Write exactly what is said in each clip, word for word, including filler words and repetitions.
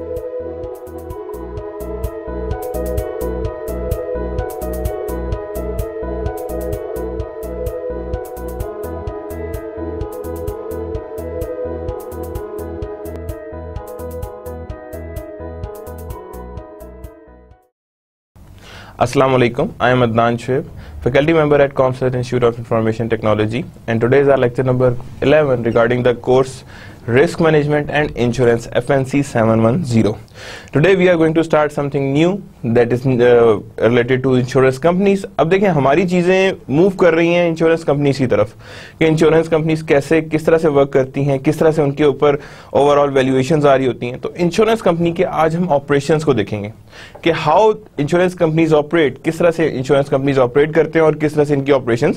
Assalamu alaikum. I am Adnan Shoaib, faculty member at CompScience Institute of Information Technology, and today is our lecture number eleven regarding the course Risk Management and Insurance F N C seven one zero. Today we are going to start something new that is uh, related to insurance companies. अब देखें हमारी चीज़ें move कर रही हैं insurance companies की तरफ कि इंश्योरेंस कंपनीज कैसे किस तरह से वर्क करती हैं, किस तरह से उनके ऊपर ओवरऑल वैल्यूएशंस आ रही होती हैं. तो इंश्योरेंस कंपनी के आज हम ऑपरेशंस को देखेंगे कि हाउ इंश्योरेंस कंपनीज ऑपरेट, किस तरह से इंश्योरेंस कंपनीज ऑपरेट करते हैं और किस तरह से इनकी ऑपरेशंस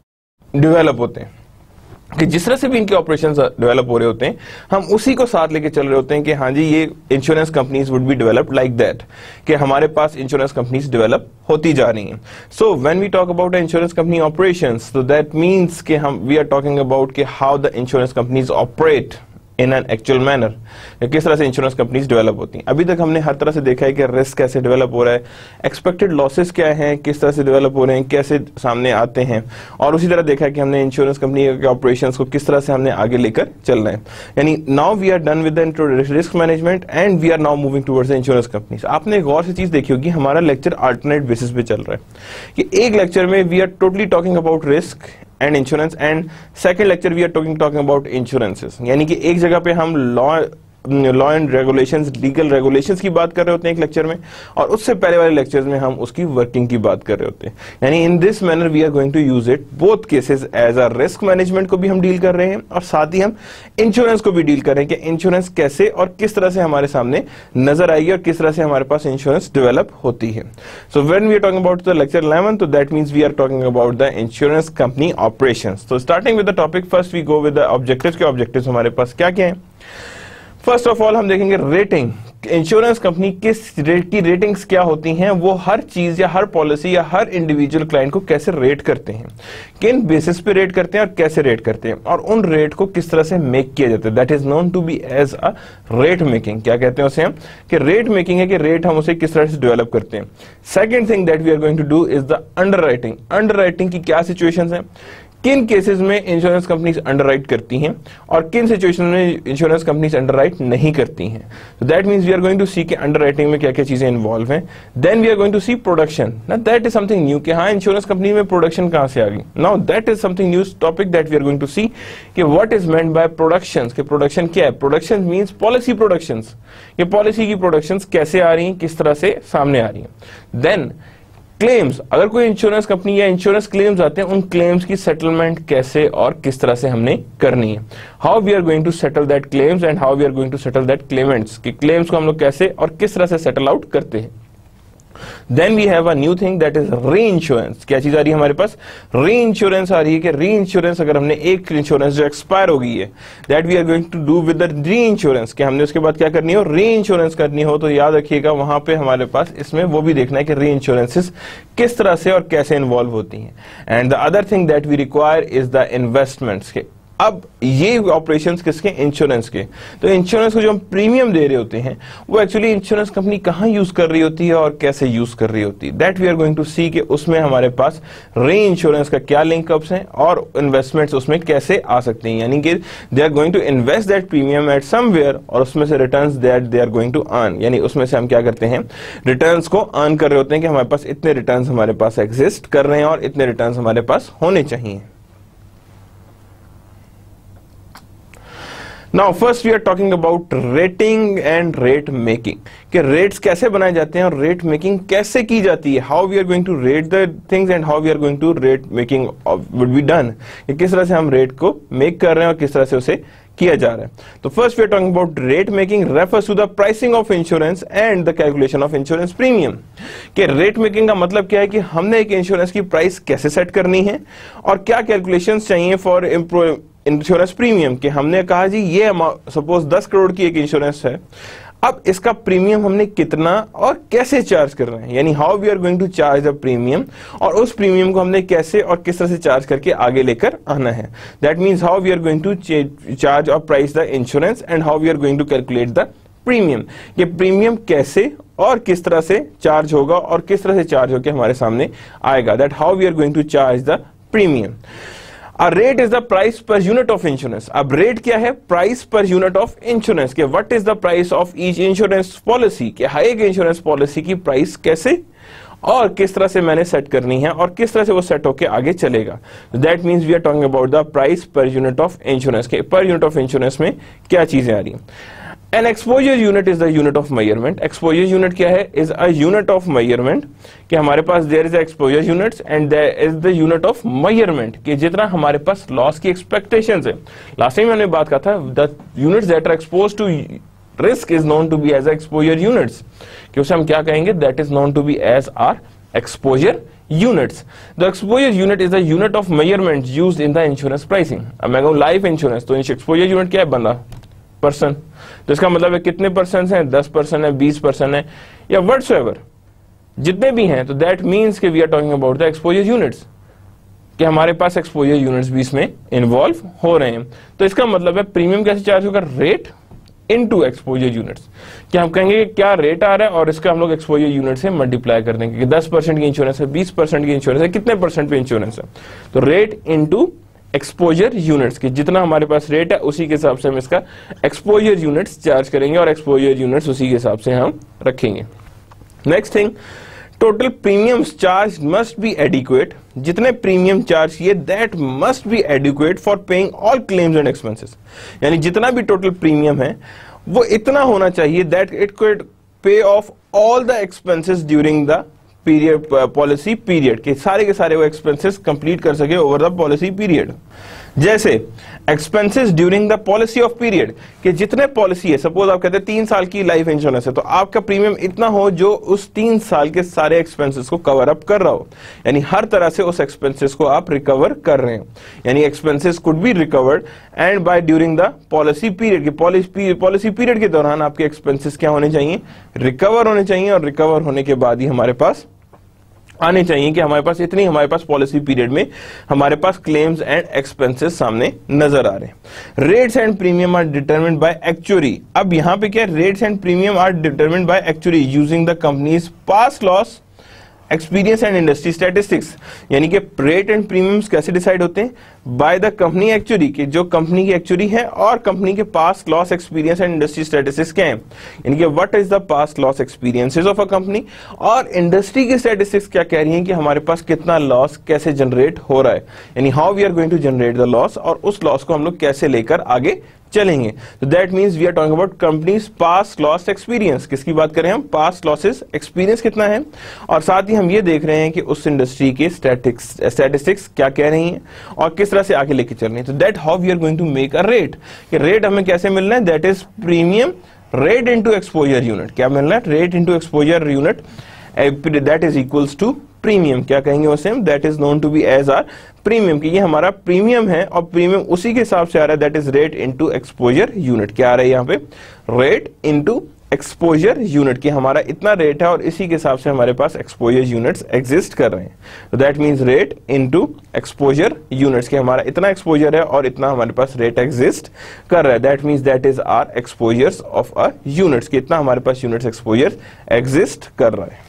डेवलप होते हैं. कि जिस तरह से भी इनके ऑपरेशंस डेवलप हो रहे होते हैं हम उसी को साथ लेके चल रहे होते हैं कि हाँ जी ये insurance companies would be developed like that, कि हमारे पास इंश्योरेंस कंपनीज डेवलप होती जा रही हैं. So when we talk about insurance company operations, तो दैट मींस कि हम वी आर टॉकिंग अबाउट कि how the insurance companies operate in an actual manner, किस तरह से इंश्योरेंस कंपनीज डेवलप होती हैं. अभी तक हमने हर तरह से देखा है कि रिस्क कैसे डेवलप हो रहा है, एक्सपेक्टेड लॉसेस क्या हैं, किस तरह से डेवलप हो रहे हैं, कैसे सामने आते हैं, और उसी तरह देखा है कि हमने इंश्योरेंस कंपनी के ऑपरेशंस को किस तरह से हमने आगे लेकर चल रहे हैं. यानी now we are done with the risk management and we are now moving towards the insurance companies. आपने एक और सी चीज देखी होगी, हमारा लेक्चर अल्टरनेट बेसिस पे चल रहा है कि एक लेक्चर में we are totally talking about risk and insurance and second lecture we are talking talking about insurances. यानी कि एक जगह पे हम law law and regulations, legal regulations की बात कर रहे होते हैं एक लेक्चर में, और उससे पहले वाले लेक्चर्स में हम उसकी वर्किंग की बात कर रहे होते हैं. यानी in this manner we are going to use it both cases as a risk management को भी हम डील कर रहे हैं और साथ ही हम इंश्योरेंस को भी डील कर रहे हैं कि इंश्योरेंस कैसे और किस तरह से हमारे सामने नजर आएगी और किस तरह से हमारे पास इंश्योरेंस डेवलप होती है. So when we are talking about the lecture eleven, तो that means we are talking about the insurance company operations. तो starting with the topic, first we go with the objectives. के objectives हमारे पास क्या क्या हैं? फर्स्ट ऑफ ऑल हम देखेंगे रेटिंग. इंश्योरेंस कंपनी किस रेट की रेटिंग्स क्या होती हैं, वो हर चीज या हर पॉलिसी या हर इंडिविजुअल क्लाइंट को कैसे रेट करते हैं, किन बेसिस पे रेट करते हैं और कैसे रेट करते हैं, और उन रेट को किस तरह से मेक किया जाता है. That is known to be as a rate making. क्या कहते हैं उसे हम, कि रेट मेकिंग है कि रेट हम उसे किस तरह से डेवलप करते हैं. Second thing that we are going to do is the underwriting. Underwriting की क्या सिचुएशंस हैं, किन केसेस में इंश्योरेंस कंपनीज अंडरराइट करती हैं और किन सिचुएशन में इंश्योरेंस कंपनीज अंडरराइट नहीं करती हैं. So that means we are going to see कि अंडरराइटिंग में क्या क्या चीजें इन्वॉल्व हैं. Then we are going to see production. ना दैट इज समथिंग न्यू कि हाँ इंश्योरेंस कंपनी में प्रोडक्शन कहां से आ गई. Now that is something new topic that we are going to see कि what is meant by production. कि प्रोडक्शन क्या है. Production means policy production. ये पॉलिसी की प्रोडक्शन कैसे आ रही है, किस तरह से सामने आ रही है. Then claims. अगर कोई इंश्योरेंस कंपनी या इंश्योरेंस क्लेम्स आते हैं, उन क्लेम्स की सेटलमेंट कैसे और किस तरह से हमने करनी है. How we are going to settle that claims and how we are going to settle that claimants. कि क्लेम्स को हम लोग कैसे और किस तरह से सेटल आउट करते हैं. Then we have a new thing that is reinsurance. क्या चीज आ रही है हमारे पास, reinsurance आ रही है. कि reinsurance अगर हमने एक इंश्योरेंस जो एक्सपायर हो गई है, that we are going to do with the reinsurance, कि हमने उसके बाद क्या करनी हो, reinsurance करनी हो, तो याद रखिएगा वहां पे हमारे पास इसमें वो भी देखना है कि reinsurances किस तरह से और कैसे इन्वॉल्व होती हैं. And the other thing that we require is the investments. के अब ये ऑपरेशंस किसके, इंश्योरेंस के. तो इंश्योरेंस को जो हम प्रीमियम दे रहे होते हैं वो एक्चुअली इंश्योरेंस कंपनी कहां यूज कर रही होती है और कैसे यूज कर रही होती है. That we are going to see कि उसमें हमारे पास री इंश्योरेंस का क्या लिंकअप्स हैं और इन्वेस्टमेंट्स उसमें कैसे आ सकते हैं. यानी कि they are going to invest that premium at somewhere और उसमें से returns that they are going to earn. यानी उसमें से हम क्या करते हैं, रिटर्न्स को अर्न कर रहे होते हैं कि हमारे पास इतने रिटर्न्स हमारे पास एग्जिस्ट कर रहे हैं और इतने रिटर्न्स हमारे पास होने चाहिए. Now first we are talking about rating and rate making. कि रेट्स कैसे बनाए जाते हैं और रेट मेकिंग कैसे की जाती है. How we are going to rate the things and how we are going to rate making would be done. किस तरह से हम रेट को मेक कर रहे हैं और किस तरह से उसे किया जा रहा है. तो first we are talking about rate making refers to the pricing of insurance and the calculation of insurance premium. कि रेट मेकिंग का मतलब क्या है कि हमने एक इंश्योरेंस की प्राइस कैसे सेट करनी है और क्या कैलकुलेशंस चाहिए फॉर इंश्योरेंस प्रीमियम. कि हमने कहा जी ये सपोज दस करोड़ की एक इंश्योरेंस है, अब इसका प्रीमियम हमने कितना और कैसे चार्ज कर रहे हैं. यानी how we are going to charge the premium और उस प्रीमियम को हमने कैसे और किस तरह से चार्ज करके आगे लेकर आना है. That means how we are going to charge और price the insurance and how we are going to calculate the premium, कि प्रीमियम कैसे और किस तरह से चार्ज होगा और किस तरह से चार्ज होकर हमारे सामने आएगा, that how we are going to charge the premium. A rate is the price per unit of insurance. अब रेट क्या है? Price per unit of insurance, के what is the price of each insurance policy, के हर एक insurance policy की price कैसे और किस तरह से मैंने सेट करनी है और किस तरह से वो सेट होके आगे चलेगा। That means we are talking about the price per unit of insurance, के पर यूनिट ऑफ इंश्योरेंस में क्या चीजें आ रही हैं। An exposure unit is the unit of measurement. Exposure unit क्या है? Is a unit of measurement, कि हमारे पास there is a exposure units and there is the unit of measurement, कि जितना हमारे पास लॉस की expectations है। लास्ट टाइम मैंने बात कहा था the units that are exposed to risk is known to be as exposure units, कि उसे हम क्या कहेंगे? That is known to be as our exposure units. The exposure unit is a unit of measurement used in the insurance pricing. अब मैं कहूँ life insurance, तो exposure unit क्या है? बंदा परसेंट, तो इसका मतलब है कितने परसेंट हैं? दस परसेंट है, बीस परसेंट है, या व्हाटसोएवर जितने भी हैं। तो दैट मींस कि we are talking about the exposure units, कि हमारे पास एक्सपोजर यूनिट्स भी इसमें इन्वॉल्व हो रहे हैं। तो इसका मतलब है प्रीमियम कैसे चार्ज होगा? रेट इनटू एक्सपोजर यूनिट्स, कि हम कहेंगे कि क्या रेट आ रहा है और इसका हम लोग एक्सपोजर यूनिट से मल्टीप्लाई कर देंगे कि दस परसेंट की इंश्योरेंस है, बीस परसेंट की इंश्योरेंस है, कितने परसेंट पे इंश्योरेंस है। तो रेट इनटू एक्सपोजर यूनिट्स, की जितना हमारे पास रेट है उसी के हिसाब से हम इसका एक्सपोजर यूनिट्स चार्ज करेंगे और एक्सपोजर यूनिट्स उसी के हिसाब से हम रखेंगे। Next thing, total premiums charge must be adequate, जितने प्रीमियम चार्ज किए that must be adequate for paying all claims and expenses, यानी जितना भी टोटल प्रीमियम है वो इतना होना चाहिए that it could pay off all the expenses during the period policy period, के सारे के सारे वो एक्सपेंसेस कंप्लीट कर सके ओवर द पॉलिसी पीरियड। जैसे expenses during the policy of period, कि जितने पॉलिसी है, सपोज आप कहते हैं तीन साल की लाइफ इंश्योरेंस है, तो आपका प्रीमियम इतना हो जो उस तीन साल के सारे एक्सपेंसेस को कवर अप कर रहा हो, यानी हर तरह से उस एक्सपेंसेस को आप रिकवर कर रहे हैं, यानी expenses could be recovered and by during the policy period, की पॉलिसी पॉलिसी पीरियड के दौरान आपके एक्सपेंसेस क्या होने चाहिए? रिकवर होने चाहिए, और रिकवर होने के बाद ही हमारे पास आने चाहिए कि हमारे पास इतनी हमारे पास पॉलिसी पीरियड में हमारे पास क्लेम्स एंड एक्सपेंसेस सामने नजर आ रहे हैं। Rates and premium are determined by actuary, अब यहां पे क्या, rates and premium are determined by actuary using the companies past loss experience and industry statistics, यानी कि रेट एंड प्रीमियम्स कैसे डिसाइड होते हैं? बाय द कंपनी एक्चुअरी, के जो कंपनी की एक्चुअरी है और कंपनी के past loss experience and industry statistics क्या है, यानी कि what is the past loss experiences of a company, और इंडस्ट्री की स्टैटिस्टिक्स क्या कह रही है कि हमारे पास कितना लॉस कैसे जनरेट हो रहा है, यानी how we are going to generate the loss, और उस लॉस को हम लोग कैसे लेकर आगे चलेंगे। तो that means we are talking about companies past loss experience, किसकी बात करें हम? पास्ट लॉसेस एक्सपीरियंस कितना है, और साथ ही हम ये देख रहे हैं कि उस इंडस्ट्री के स्टैटिस्टिक्स क्या कह रही हैं और किस तरह से आगे लेके चल रही है। तो that how we are going to make a rate, कि रेट हमें कैसे मिलना है? That is premium rate into exposure unit, क्या मिलना है? Rate into exposure unit, that is equals to premium, क्या कहेंगे उसे हम? That is known to be as our premium, कि ये हमारा प्रीमियम है और प्रीमियम उसी के हिसाब से आ रहा है, that is rate into exposure unit. क्या आ रहा है यहाँ पे? रेट इनटू एक्सपोजर यूनिट, की हमारा इतना रेट है और इसी के हिसाब से हमारे पास एक्सपोजर यूनिट्स एग्जिस्ट कर रहे हैं। तो that means rate into exposure units, के हमारा इतना एक्सपोजर है और इतना हमारे पास रेट एग्जिस्ट कर रहा है। That means that is our exposures of a units, कि इतना हमारे पास यूनिट्स एक्सपोजर एग्जिस्ट कर रहा है।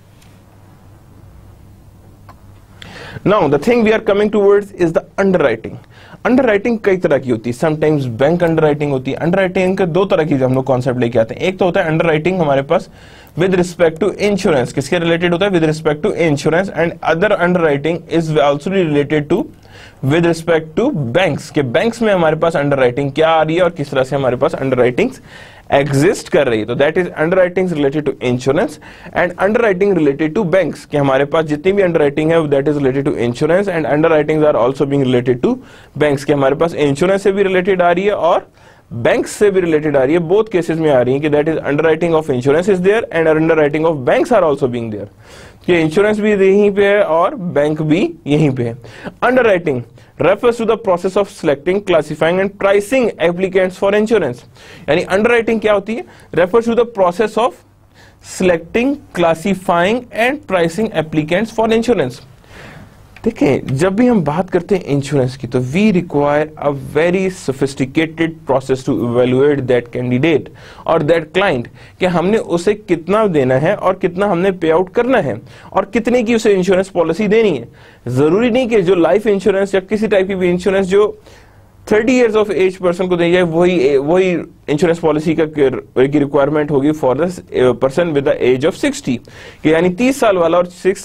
Now the thing we are coming towards is the underwriting. Underwriting कई तरह की होती है, समटाइम्स बैंक अंडरराइटिंग होती है। अंडरराइटिंग के दो तरह की हम लोग कॉन्सेप्ट लेके आते हैं। एक तो होता है अंडरराइटिंग हमारे पास विद रिस्पेक्ट टू इंश्योरेंस, किसके रिलेटेड होता है? With respect to insurance, and other underwriting is also related to with respect to banks, के बैंक्स में हमारे पास अंडरराइटिंग क्या आ रही है और किस तरह से हमारे पास अंडरराइटिंग्स एग्जिस्ट कर रही है। तो that is underwriting related to insurance and underwriting related to banks, कि हमारे पास जितनी भी अंडरराइटिंग है that is related to insurance and underwritings are also being related to banks, के हमारे पास इंश्योरेंस से भी रिलेटेड आ रही है और बैंक्स से भी रिलेटेड आ रही है। बोथ केसेस में आ रही है कि that is underwriting of insurance is there and underwriting of banks are also being there, कि इंश्योरेंस भी यहीं पे है और बैंक भी यहीं पे है। Underwriting refers to the process of selecting, classifying and pricing applicants for insurance, यानी अंडरराइटिंग क्या होती है? refers to the process of selecting, classifying and pricing applicants for insurance, देखें, जब भी हम बात करते हैं इंश्योरेंस की तो we require a very sophisticated process to evaluate that candidate और दैट क्लाइंट कि हमने उसे कितना देना है और कितना हमने पे आउट करना है और कितने की उसे इंश्योरेंस पॉलिसी देनी है। जरूरी नहीं कि जो लाइफ इंश्योरेंस या किसी टाइप की भी इंश्योरेंस जो thirty years of age person को दी जाए वही वही इंश्योरेंस पॉलिसी का की रिक्वायरमेंट होगी for the person with the age of sixty, कि यानी तीस साल वाला और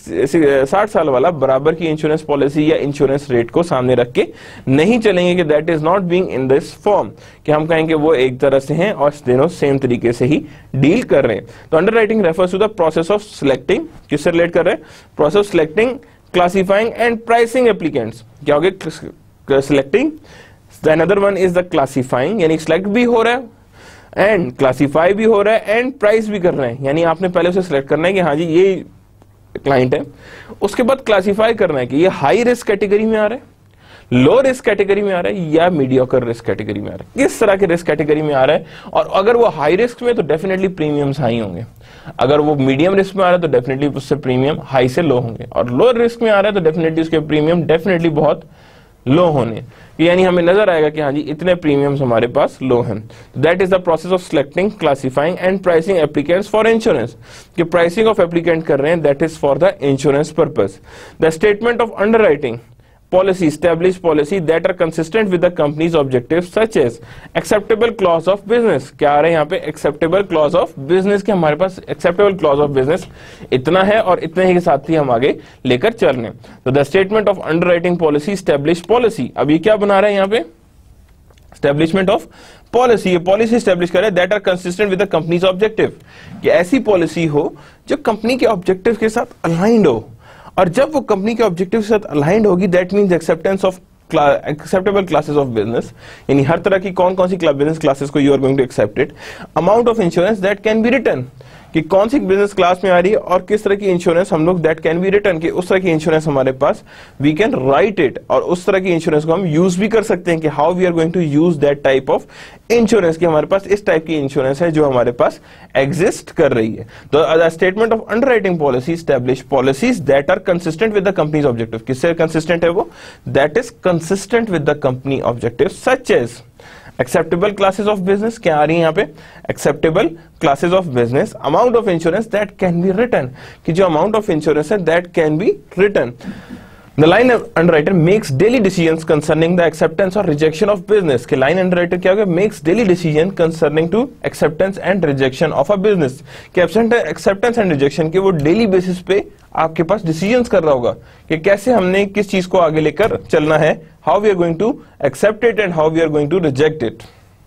साठ साल वाला बराबर की इंश्योरेंस पॉलिसी या इंश्योरेंस रेट को सामने रख के नहीं चलेंगे कि that is not being in this form, कि हम कहेंगे वो एक तरह से हैं और दोनों सेम तरीके से ही डील कर रहे हैं। तो underwriting refers to the process of selecting, किससे रिलेट कर रहे हैं? Process of selecting, classifying and pricing applicants. क्या हो गया? Selecting, another one is the classifying, यानी सिलेक्ट भी हो रहा है एंड क्लासिफाई भी हो रहा है एंड प्राइस भी कर रहे हैं, यानी आपने पहले उसे सिलेक्ट करना है कि हाँ जी ये क्लाइंट है, उसके बाद क्लासिफाई करना है कि ये हाई रिस्क कैटेगरी में आ रहा है, लो रिस्क कैटेगरी में आ रहा है या मीडियोकर रिस्क कैटेगरी में आ रहा है, किस तरह के रिस्क कैटेगरी में आ रहा है। और अगर वो हाई रिस्क में तो डेफिनेटली प्रीमियम्स हाई होंगे, अगर वो मीडियम रिस्क में आ रहा है तो डेफिनेटली उससे प्रीमियम हाई से लो होंगे, और लो रिस्क में आ रहा है तो डेफिनेटली उसके प्रीमियम डेफिनेटली बहुत लो होने, यानी हमें नजर आएगा कि हाँ जी इतने प्रीमियम्स हमारे पास लो हैं। That is the process of selecting, classifying and pricing applicants for insurance, कि प्राइसिंग ऑफ एप्लीकेंट कर रहे हैं, that is for the insurance purpose. The statement of underwriting policy, establish policy that are consistent with the company's objectives such as acceptable clause of business। क्या आ रहा है यहाँ पे? acceptable clause of business, के हमारे पास acceptable clause of business इतना है और इतने ही के साथ ही हम आगे लेकर चल रहे हैं। तो the statement of underwriting policy, establish policy, अब ये क्या बना रहा है यहाँ पे? establishment of policy, ये पॉलिसी स्टैब्लिश करे that are consistent with the companies objective, कि ऐसी पॉलिसी हो जो कंपनी के ऑब्जेक्टिव के साथ अलाइंड हो, और जब वो कंपनी के ऑब्जेक्टिव के साथ अलाइंड होगी that means acceptance of acceptable classes of business, यानी हर तरह की कौन कौन सी बिजनेस क्लासेस को you are going to accept it, amount of insurance that can be written, कि कौन सी बिजनेस क्लास में आ रही है और किस तरह की इंश्योरेंस हम लोग दैट कैन बी रिटर्न, कि उस तरह की इंश्योरेंस हमारे पास वी कैन राइट इट, और उस तरह की इंश्योरेंस को हम यूज भी कर सकते हैं कि how we are going to use that type of insurance, कि हमारे पास इस टाइप की इंश्योरेंस है जो हमारे पास एग्जिस्ट कर रही है। तो statement of underwriting policy establish policies that are consistent with the companies objective, किससे कंसिस्टेंट है वो? That is consistent with the company objective such as acceptable classes of business, क्या आ रही है यहाँ पे? Acceptable classes of business, amount of insurance that can be written, कि जो अमाउंट ऑफ इंश्योरेंस है that can be written. The line underwriter makes daily decisions concerning the acceptance or rejection of business, कि line underwriter क्या होगा? Makes daily decision concerning to acceptance and rejection of a business, कि acceptance and rejection के वो daily basis पे आपके पास decisions कर रहा होगा कि कैसे हमने किस चीज को आगे लेकर चलना है, how we are going to accept it and how we are going to reject it।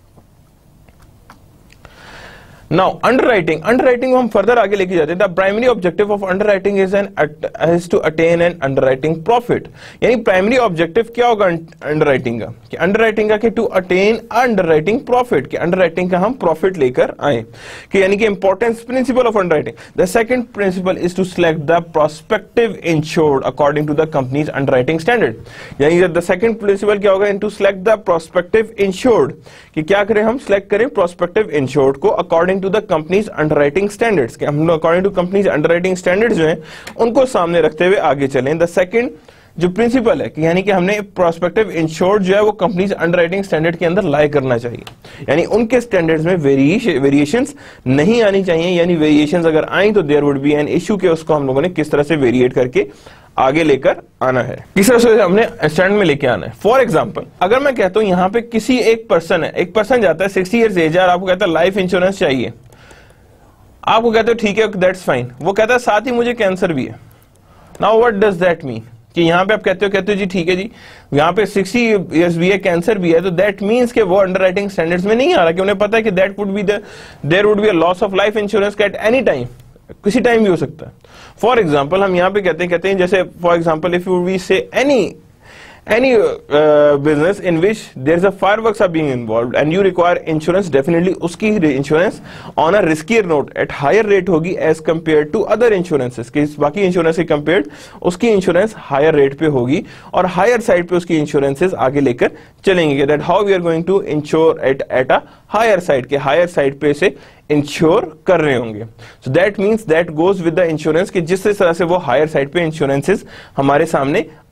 Now underwriting, underwriting को हम फर्दर आगे लेके जाते हैं। The primary objective of underwriting is an is to attain an underwriting profit, यानी primary objective क्या होगा underwriting का? कि अंडरराइटिंग का कि टू अटेन अंडरराइटिंग प्रॉफिट, कि अंडरराइटिंग का हम प्रॉफिट लेकर आए, कि यानी कि importance principle of underwriting. The second principle is to select the prospective insured according to the companies underwriting standard, यानी द सेकंड प्रिंसिपल क्या होगा? In to select the prospective insured, कि क्या करें हम? सिलेक्ट करें प्रोस्पेक्टिव इंश्योर्ड को according to the companies underwriting standards, कि हम according to companies underwriting standards जो हैं उनको सामने रखते हुए आगे चलें। द सेकंड जो प्रिंसिपल है कि यानी कि हमने प्रोस्पेक्टिव इंश्योर्ड जो है वो कंपनीज अंडरराइटिंग स्टैंडर्ड के अंदर लाई करना चाहिए, यानी उनके स्टैंडर्ड्स में वेरिएशंस नहीं आनी चाहिए, यानी वेरिएशंस अगर आई तो there would be an issue, के उसको हम लोगों ने किस तरह से वेरिएट करके आगे लेकर आना है, किस तरह से हमने स्टैंड में लेके आना है। फॉर एग्जांपल अगर मैं कहता हूं यहाँ पे किसी एक पर्सन है, एक पर्सन जाता है सिक्सटी ईयर्स एज है और आपको कहता है लाइफ इंश्योरेंस चाहिए, आपको कहते हो ठीक है दैट्स फाइन, वो कहता है साथ ही मुझे कैंसर भी है। Now what does that mean? कि यहाँ पे आप कहते हो कहते हो जी ठीक है जी यहाँ पे सिक्सटी इयर्स भी है, कैंसर भी है, तो दैट मींस कि वो अंडरराइटिंग स्टैंडर्ड्स में नहीं आ रहा, कि उन्हें पता है कि that would be the there would be a loss of life insurance at any time, किसी टाइम भी हो सकता है। फॉर एग्जाम्पल हम यहाँ पे कहते हैं कहते हैं जैसे for example if you we say any any uh, business in which there's a fireworks are being involved and you require insurance, definitely उसकी insurance on a riskier note at higher rate होगी as compared to other insurances, कि बाकी insurance से compared उसकी insurance higher rate पे होगी और higher side पे उसकी insurances आगे लेकर चलेंगे, that how we are going to insure at at a higher side, के higher side पे से इंश्योर कर रहे होंगे। So that means that goes with the insurance, कि जिस तरह से वो हायर साइड पे इंश्योरेंसेस हमारे सामने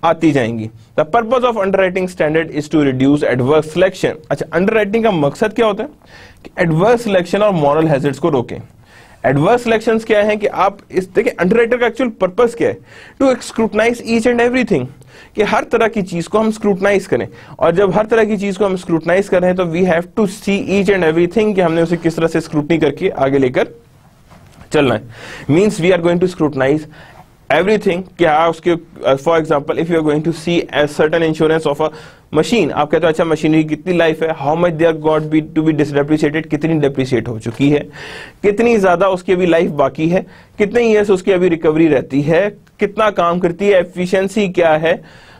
आती जाएंगी। The purpose of underwriting standard is to reduce adverse selection. अच्छा, अंडरराइटिंग का मकसद क्या होता है कि एडवर्स सिलेक्शन और मॉरल हैजर्ड्स को रोकें। एडवर्स सिलेक्शंस क्या है कि आप इस देखिए अंडरराइटर का एक्चुअल पर्पस क्या है, to scrutinize each and everything, कि हर तरह की चीज को हम स्क्रूटनाइज करें, और जब हर तरह की चीज को हम स्क्रूटनाइज कर रहे हैं तो we have to see each and everything कि हमने उसे किस तरह से स्क्रूटनी करके आगे लेकर चलना है। Means we are going to scrutinize everything. क्या उसके for example if you are going to see a certain insurance of a machine, आप कहते हो अच्छा मशीनरी की कितनी लाइफ है, how much they are got be to be depreciated, कितनी डेप्रिसिएट हो चुकी है, कितनी ज्यादा उसकी अभी लाइफ बाकी है, कितने ईयर्स उसकी अभी रिकवरी रहती है, कितना काम करती है, एफिशिएंसी क्या है,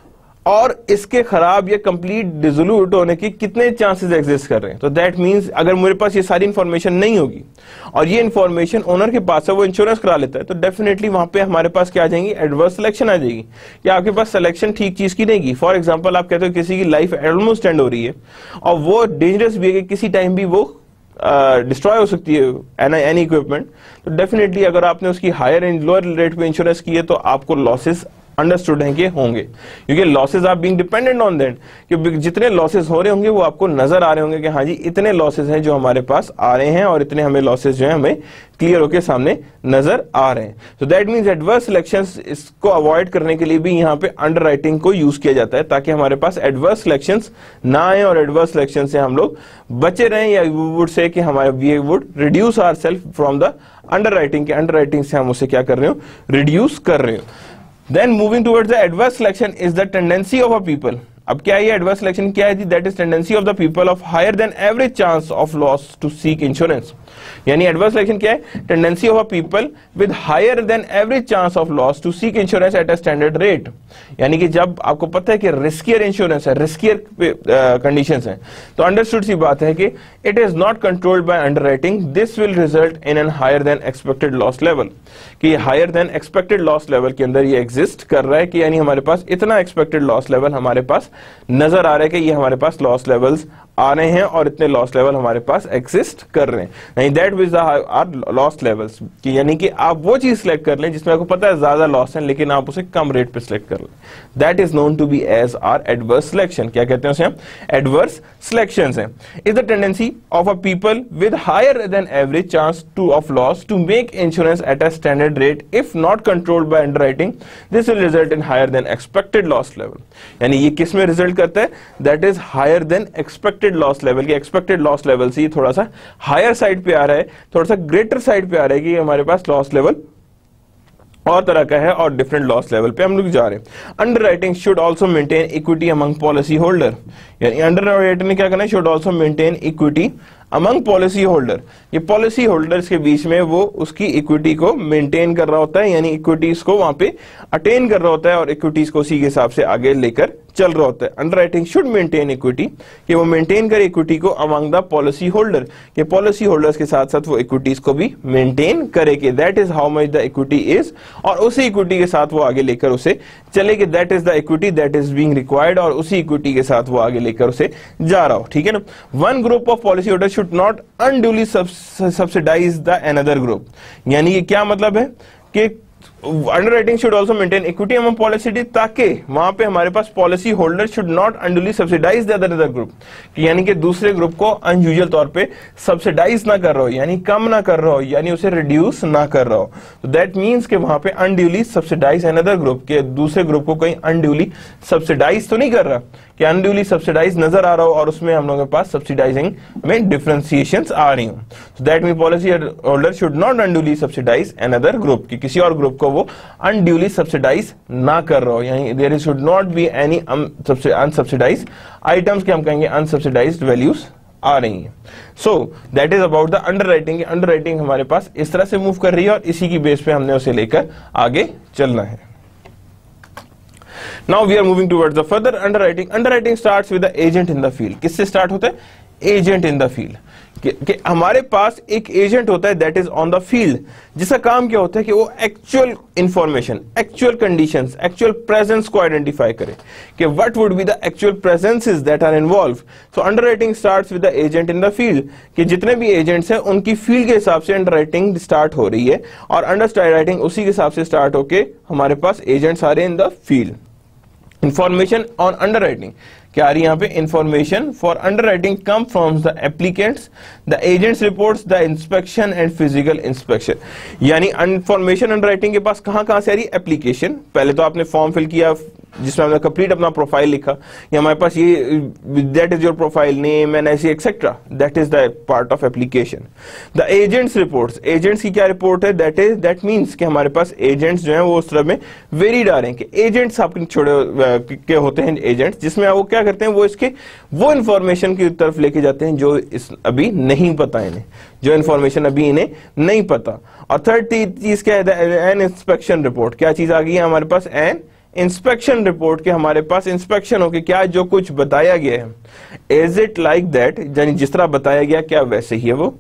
और इसके खराब या कंप्लीट डिसोल्यूट होने के कितने चांसेस एग्जिस्ट कर रहे हैं। तो दैट मींस अगर मेरे पास ये सारी इंफॉर्मेशन नहीं होगी और ये इंफॉर्मेशन ओनर के पास है, वो इंश्योरेंस करा लेता है, तो डेफिनेटली वहां पे हमारे पास क्या आ जाएंगी, एडवर्स सिलेक्शन आ जाएगी, या आपके पास सिलेक्शन ठीक चीज की नहीं। फॉर एग्जाम्पल आप कहते हो किसी की लाइफ ऑलमोस्ट एंड हो रही है और वो डेंजरस भी है कि किसी टाइम भी वो डिस्ट्रॉय uh, हो सकती है एनी इक्विपमेंट, तो डेफिनेटली अगर आपने उसकी हायर एंड लोअर रेट पे इंश्योरेंस की है तो आपको लॉसेस अंडरस्टूड है कि होंगे, क्योंकि losses are being dependent on that, कि जितने लॉसेस हो रहे होंगे वो आपको नजर आ रहे होंगे कि हाँ जी इतने लॉसेस हैं जो हमारे पास आ रहे हैं और इतने हमें लॉसेस जो है हमें क्लियर होकर सामने नजर आ रहे हैं। So that means adverse selections, इसको अवॉइड करने के लिए भी यहाँ पे अंडरराइटिंग को यूज किया जाता है ताकि हमारे पास एडवर्स सिलेक्शंस ना आए और एडवर्स सिलेक्शन से हम लोग बचे रहें, या वी वुड से कि हमारे we would reduce ourselves from the underwriting, के अंडरराइटिंग से हम उसे क्या कर रहे हो, रिड्यूस कर रहे हो। Then moving towards the adverse selection is the tendency of a people. अब क्या है ये adverse selection क्या है जी, that is tendency of the people of higher than average chance of loss to seek insurance. यानी adverse selection क्या है, tendency of a people with higher than average chance of loss to seek insurance at a standard rate. यानी कि जब आपको पता है कि riskier insurance है, riskier conditions हैं, तो understood सी बात है कि it is not controlled by underwriting, this will result in an higher than expected loss level. कि higher than expected loss level के अंदर ये exist कर रहा है कि यानी हमारे पास इतना expected loss level हमारे पास नजर आ रहा है कि ये हमारे पास loss levels आ रहे हैं और इतने लॉस लेवल हमारे पास एग्जिस्ट कर रहे हैं। नहीं, that which are loss levels, कि यानी कि आप वो चीज सिलेक्ट कर लें जिसमें आपको पता है ज्यादा लॉस है लेकिन आप उसे कम रेट पे सिलेक्ट कर लें, that is known to be as our adverse selection. क्या कहते हैं उसे हम, एडवर्स सिलेक्शंस हैं। Is the tendency of a people with higher than average chance to of loss to make insurance at a standard rate if not controlled by underwriting, this will result in higher than expected loss level. यानी ये किस में result करता है, that is higher than expected loss level. की expected loss level से थोड़ा सा हायर साइड पे आ रहा है, थोड़ा सा ग्रेटर साइड पे आ रहा है कि हमारे पास लॉस लेवल और तरह का है और डिफरेंट लॉस लेवल पे हम लोग जा रहे हैं। Underwriting should also maintain equity among policy holder, यानी अंडरराइटर ने क्या करना है, should also maintain equity among policy holder. ये पॉलिसी होल्डर्स के बीच में वो उसकी इक्विटी को मेंटेन कर रहा होता है, यानी इक्विटीज को वहां पे अटेन कर रहा होता है और इक्विटीज को उसी के हिसाब से आगे लेकर चल रहा होता है। अंडरराइटिंग शुड मेंटेन इक्विटी, कि वो मेंटेन करे इक्विटी को अमंग द पॉलिसी होल्डर, कि पॉलिसी होल्डर्स के साथ साथ वो इक्विटीज को भी मेंटेन करे, कि that is how much the equity is, और उसी इक्विटी के साथ वो आगे लेकर उसे चले कि that is the equity that is being required, और उसी इक्विटी के साथ वो आगे लेकर उसे जा रहा हो। ठीक है ना। One group of policy holder should not unduly subsidize the another group, यानी कि क्या मतलब है कि underwriting should also maintain equity among policy, ताकि वहां पे हमारे पास policy holder should not unduly subsidize the other group, यानी कि दूसरे ग्रुप को अनयूजुअल तौर पे सब्सिडाइज ना कर रहा हो, यानी कम ना कर रहा हो, यानी उसे रिड्यूस ना कर रहा हो। तो दैट मींस कि वहां पे अनड्यूली सब्सिडाइज अनदर ग्रुप, के दूसरे ग्रुप को कहीं अनड्यूली सब्सिडाइज तो नहीं कर रहा, कि अनड्यूली सब्सिडाइज नजर आ रहा हो और उसमें हम लोगों के पास सब्सिडाइजिंग में डिफरेंशिएशंस आ रही हो। So that mean policy holder should not unduly subsidize another group, कि किसी और ग्रुप को वो अनड्यूली सब्सिडाइज ना कर रहा हो, यानी there should not be any unsubsidized items, के हम कहेंगे अनसब्सिडाइज्ड वैल्यूज आ रही है। So that is about the underwriting. Underwriting हमारे पास इस तरह से मूव कर रही है और इसी की बेस पे हमने उसे लेकर आगे चलना है। Now we are moving towards the further underwriting. Underwriting starts with the agent in the field. किससे स्टार्ट होता है, एजेंट इन द फील्ड, कि हमारे पास एक एजेंट होता है that is on the field, जिसका काम क्या होता है कि वो actual information, actual conditions, actual presence को आइडेंटिफाई करे कि what would be the actual presences that are involve. So underwriting starts with the agent in the field, कि जितने भी एजेंट्स हैं उनकी फील्ड के हिसाब से अंडरराइटिंग स्टार्ट हो रही है और अंडरराइटिंग उसी के हिसाब से स्टार्ट होके हमारे पास एजेंट्स आ रहे हैं in the field. Information on underwriting क्या आ रही है यहाँ पे, information for underwriting come from the applicants, the agents reports, the inspection and physical inspection. यानी इंफॉर्मेशन अंडरराइटिंग के पास कहां कहां से आ रही है, एप्लीकेशन, पहले तो आपने फॉर्म फिल किया जिसमें हमने कंप्लीट अपना प्रोफाइल लिखा, या हमारे पास ये that is your profile name and ऐसी etcetera, that is the part of application. The agents reports, agents की क्या रिपोर्ट है, दैट इज दैट मींस कि हमारे पास एजेंट्स जो हैं वो उस तरह में वेरीड आ रहे हैं कि एजेंट्स आपके छोड़े के होते हैं एजेंट्स, जिसमें वो क्या करते हैं, वो इसके वो इंफॉर्मेशन की तरफ लेके जाते हैं जो इस अभी नहीं पता इन्हें, जो इंफॉर्मेशन अभी इन्हें नहीं पता। और थर्ड चीज क्या है, एन इंस्पेक्शन रिपोर्ट, क्या चीज आ गई है हमारे पास, एन इंस्पेक्शन रिपोर्ट के हमारे पास इंस्पेक्शन हो के क्या जो कुछ बताया गया है, इज इट लाइक दैट, यानी जिस तरह बताया गया क्या वैसे ही है वो,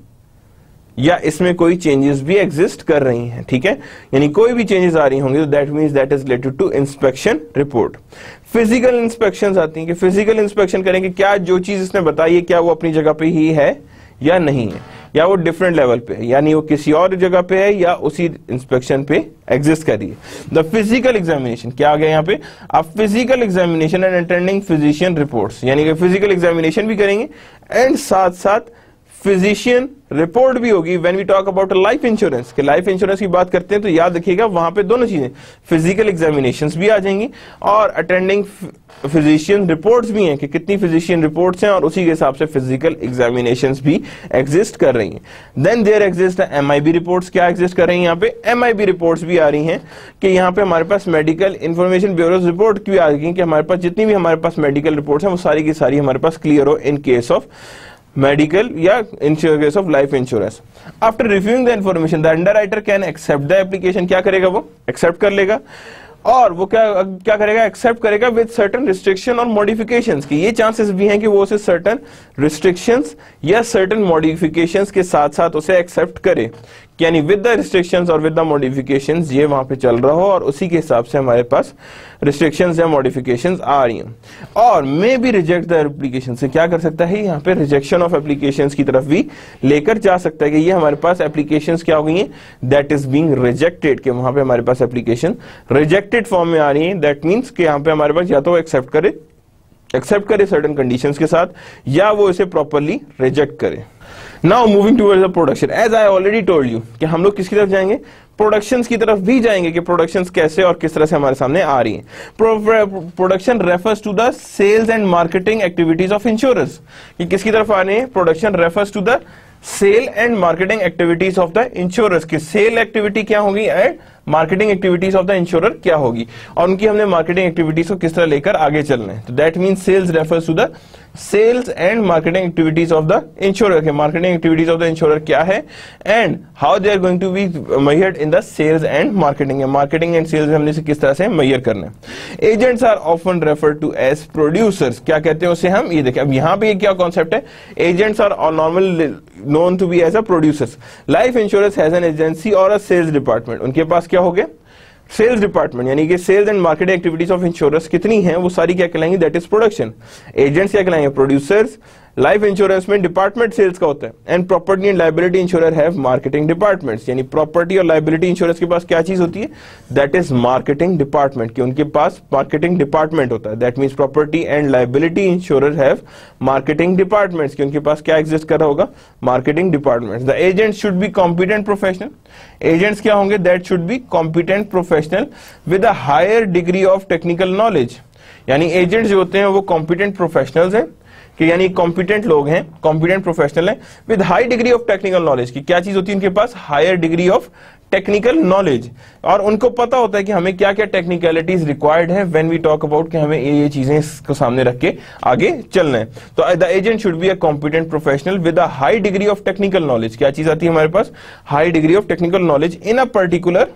या इसमें कोई चेंजेस भी एग्जिस्ट कर रही हैं, ठीक है, यानी कोई भी चेंजेस आ रही होंगी तो that means that is related to inspection report. Physical inspections आती हैं कि फिजिकल इंस्पेक्शन करेंगे क्या जो चीज इसने बताई है क्या वो अपनी जगह पे ही है या नहीं है, या वो डिफरेंट लेवल पे है, यानी वो किसी और जगह पे है या उसी इंस्पेक्शन पे एग्जिस्ट कर रही है। द फिजिकल एग्जामिनेशन क्या आ गया यहाँ पे, आप physical examination and attending physician reports, यानी कि फिजिकल एग्जामिनेशन भी करेंगे एंड साथ साथ फिजिशियन रिपोर्ट भी होगी। When we talk about life insurance, के लाइफ इंश्योरेंस की बात करते हैं तो याद रखिएगा वहां पे दोनों चीजें, फिजिकल एग्जामिनेशंस भी आ जाएंगी और अटेंडिंग फिजिशियन रिपोर्ट्स भी हैं कि कितनी फिजिशियन रिपोर्ट्स हैं और उसी के हिसाब से फिजिकल एग्जामिनेशंस भी एग्जिस्ट कर रही हैं। Then there exist MIB reports, क्या एग्जिस्ट कर रही हैं यहाँ पे, एमआईबी रिपोर्ट्स भी आ रही हैं कि यहाँ पे हमारे पास मेडिकल इंफॉर्मेशन ब्यूरो रिपोर्ट भी आ गई कि हमारे पास जितनी भी हमारे पास मेडिकल रिपोर्ट्स हैं वो सारी की सारी हमारे पास क्लियर हो इन केस ऑफ मेडिकल या in case of life insurance. After reviewing the information the underwriter can accept the application, क्या करेगा वो एक्सेप्ट कर लेगा, और वो क्या क्या करेगा, एक्सेप्ट करेगा विद सर्टेन रिस्ट्रिक्शन और मॉडिफिकेशंस, की ये चांसेस भी हैं कि वो उसे सर्टेन रिस्ट्रिक्शंस या सर्टेन मॉडिफिकेशंस के साथ साथ उसे एक्सेप्ट करे, यानी विद द रिस्ट्रिक्शंस और विद द मॉडिफिकेशंस ये वहां पे चल रहा हो और उसी के हिसाब से हमारे पास रिस्ट्रिक्शंस या मॉडिफिकेशंस आ रही हैं। और मे भी रिजेक्ट द एप्लीकेशन, से क्या कर सकता है यहाँ पे रिजेक्शन ऑफ एप्लीकेशंस की तरफ भी लेकर जा सकता है कि ये हमारे पास एप्लीकेशंस क्या हो गई हैं, दैट इज बीइंग रिजेक्टेड, कि वहां पे हमारे पास एप्लीकेशन रिजेक्टेड फॉर्म में आ रही है। दैट मींस कि यहाँ पे हमारे पास या तो एक्सेप्ट करे एक्सेप्ट करे सर्टेन कंडीशंस के साथ या वो इसे प्रॉपरली रिजेक्ट करे। Now moving towards the production, as I already told you कि हम लोग किसकी तरफ जाएंगे, प्रोडक्शंस की तरफ भी जाएंगे कि प्रोडक्शंस कैसे और किस तरह से हमारे सामने आ रही हैं। Production refers to the sales and marketing activities of insurance, कि किसकी तरफ आ रही है, production refers to the sale and marketing activities of the insurance, की सेल एक्टिविटी क्या होगी and marketing activities of the insurer क्या होगी, और उनकी हमने मार्केटिंग एक्टिविटीज को किस तरह लेकर आगे चलना है। तो that means sales refers to the sales and marketing activities of the insurer, के marketing activities of the insurer क्या है and how they are going to be measured in the sales and marketing, marketing and sales हमने से किस तरह से measure करना है। Agents are often referred to as producers, क्या कहते हैं उसे हम, ये देखिए अब यहाँ पे क्या कॉन्सेप्ट है, agents are normal known to be as a producers. Life insurance has an agency or a sales department. उनके पास क्या हो गया, सेल्स डिपार्टमेंट, यानी कि sales and marketing activities of insurance कितनी हैं वो सारी क्या कहलाएंगी, दैट इज प्रोडक्शन। एजेंट्स क्या कहलाएंगे, प्रोड्यूसर्स। लाइफ इंश्योरेंस में डिपार्टमेंट सेल्स का होता है and property and liability insurer have marketing departments, यानी प्रॉपर्टी और लाइबिलिटी इंश्योरेंस के पास क्या चीज होती है, दैट इज मार्केटिंग डिपार्टमेंट, कि उनके पास मार्केटिंग डिपार्टमेंट होता है। That means property and liability insurer have marketing departments, कि उनके पास क्या एग्जिस्ट कर रहा होगा, marketing departments. The agent should be competent professional, agents क्या होंगे, that should be competent professional with a higher degree of technical knowledge, यानी एजेंट्स जो होते हैं वो कॉम्पिटेंट प्रोफेशनल्स हैं, कि यानी कॉम्पिटेंट लोग हैं, कॉम्पिटेंट प्रोफेशनल हैं with high degree of technical knowledge, की क्या चीज होती है उनके पास, higher degree of technical knowledge, और उनको पता होता है कि हमें क्या क्या टेक्निकलिटीज रिक्वायर्ड है व्हेन वी टॉक अबाउट कि हमें ये ये चीजें इसको सामने रख के आगे चलना है। तो the agent should be a competent professional with a high degree of technical knowledge, क्या चीज आती है हमारे पास, high degree of technical knowledge in a particular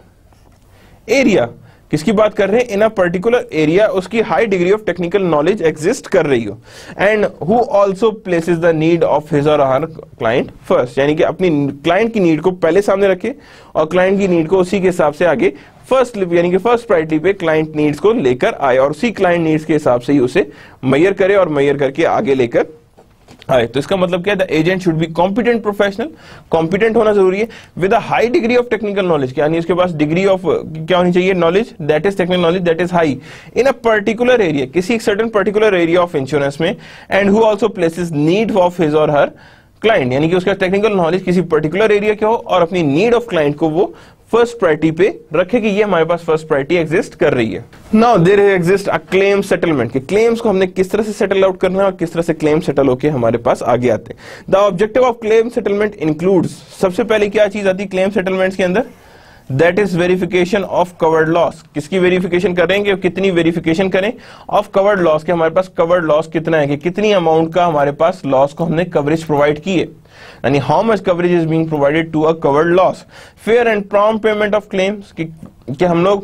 area, किसकी बात कर रहे हैं, इन अ पर्टिकुलर एरिया उसकी high degree of technical knowledge exist कर रही हो, and who also places the need of his or her client first, यानी कि अपनी क्लाइंट की नीड को पहले सामने रखे और क्लाइंट की नीड को उसी के हिसाब से आगे फर्स्ट यानी कि फर्स्ट प्रायोरिटी पे क्लाइंट नीड्स को लेकर आए और उसी क्लाइंट नीड्स के हिसाब से ही उसे मेजर करे और मेजर करके आगे लेकर है। तो इसका मतलब क्या है, the agent should be competent professional, competent होना जरूरी है, with a high degree of technical knowledge, यानी उसके पास डिग्री ऑफ क्या होनी चाहिए, knowledge, that is technical knowledge that is high in a particular area, किसी एक certain particular area of insurance में, and who also places need of his or her client, यानी कि उसका टेक्निकल नॉलेज किसी पर्टिकुलर एरिया के हो और अपनी नीड ऑफ क्लाइंट को वो फर्स्ट प्रायोरिटी पे रखे कि ये हमारे पास फर्स्ट प्रायोरिटी एग्जिस्ट कर रही है। Now there exist a claim settlement, कि क्लेम्स को हमने किस तरह से सेटल आउट करना है और किस तरह से क्लेम सेटल होके हमारे पास आगे आते हैं। The objective of claim settlement includes, सबसे पहले क्या चीज आती है क्लेम सेटलमेंट्स के अंदर, that is verification of covered loss. किसकी वेरिफिकेशन करेंगे, कितनी वेरिफिकेशन करें ऑफ कवर्ड लॉस, के हमारे पास कवर्ड लॉस कितना है, कि कितनी अमाउंट का हमारे पास लॉस को हमने कवरेज प्रोवाइड की है, यानी how much coverage is being provided to a covered loss. Fair and prompt payment of claims, कि हम लोग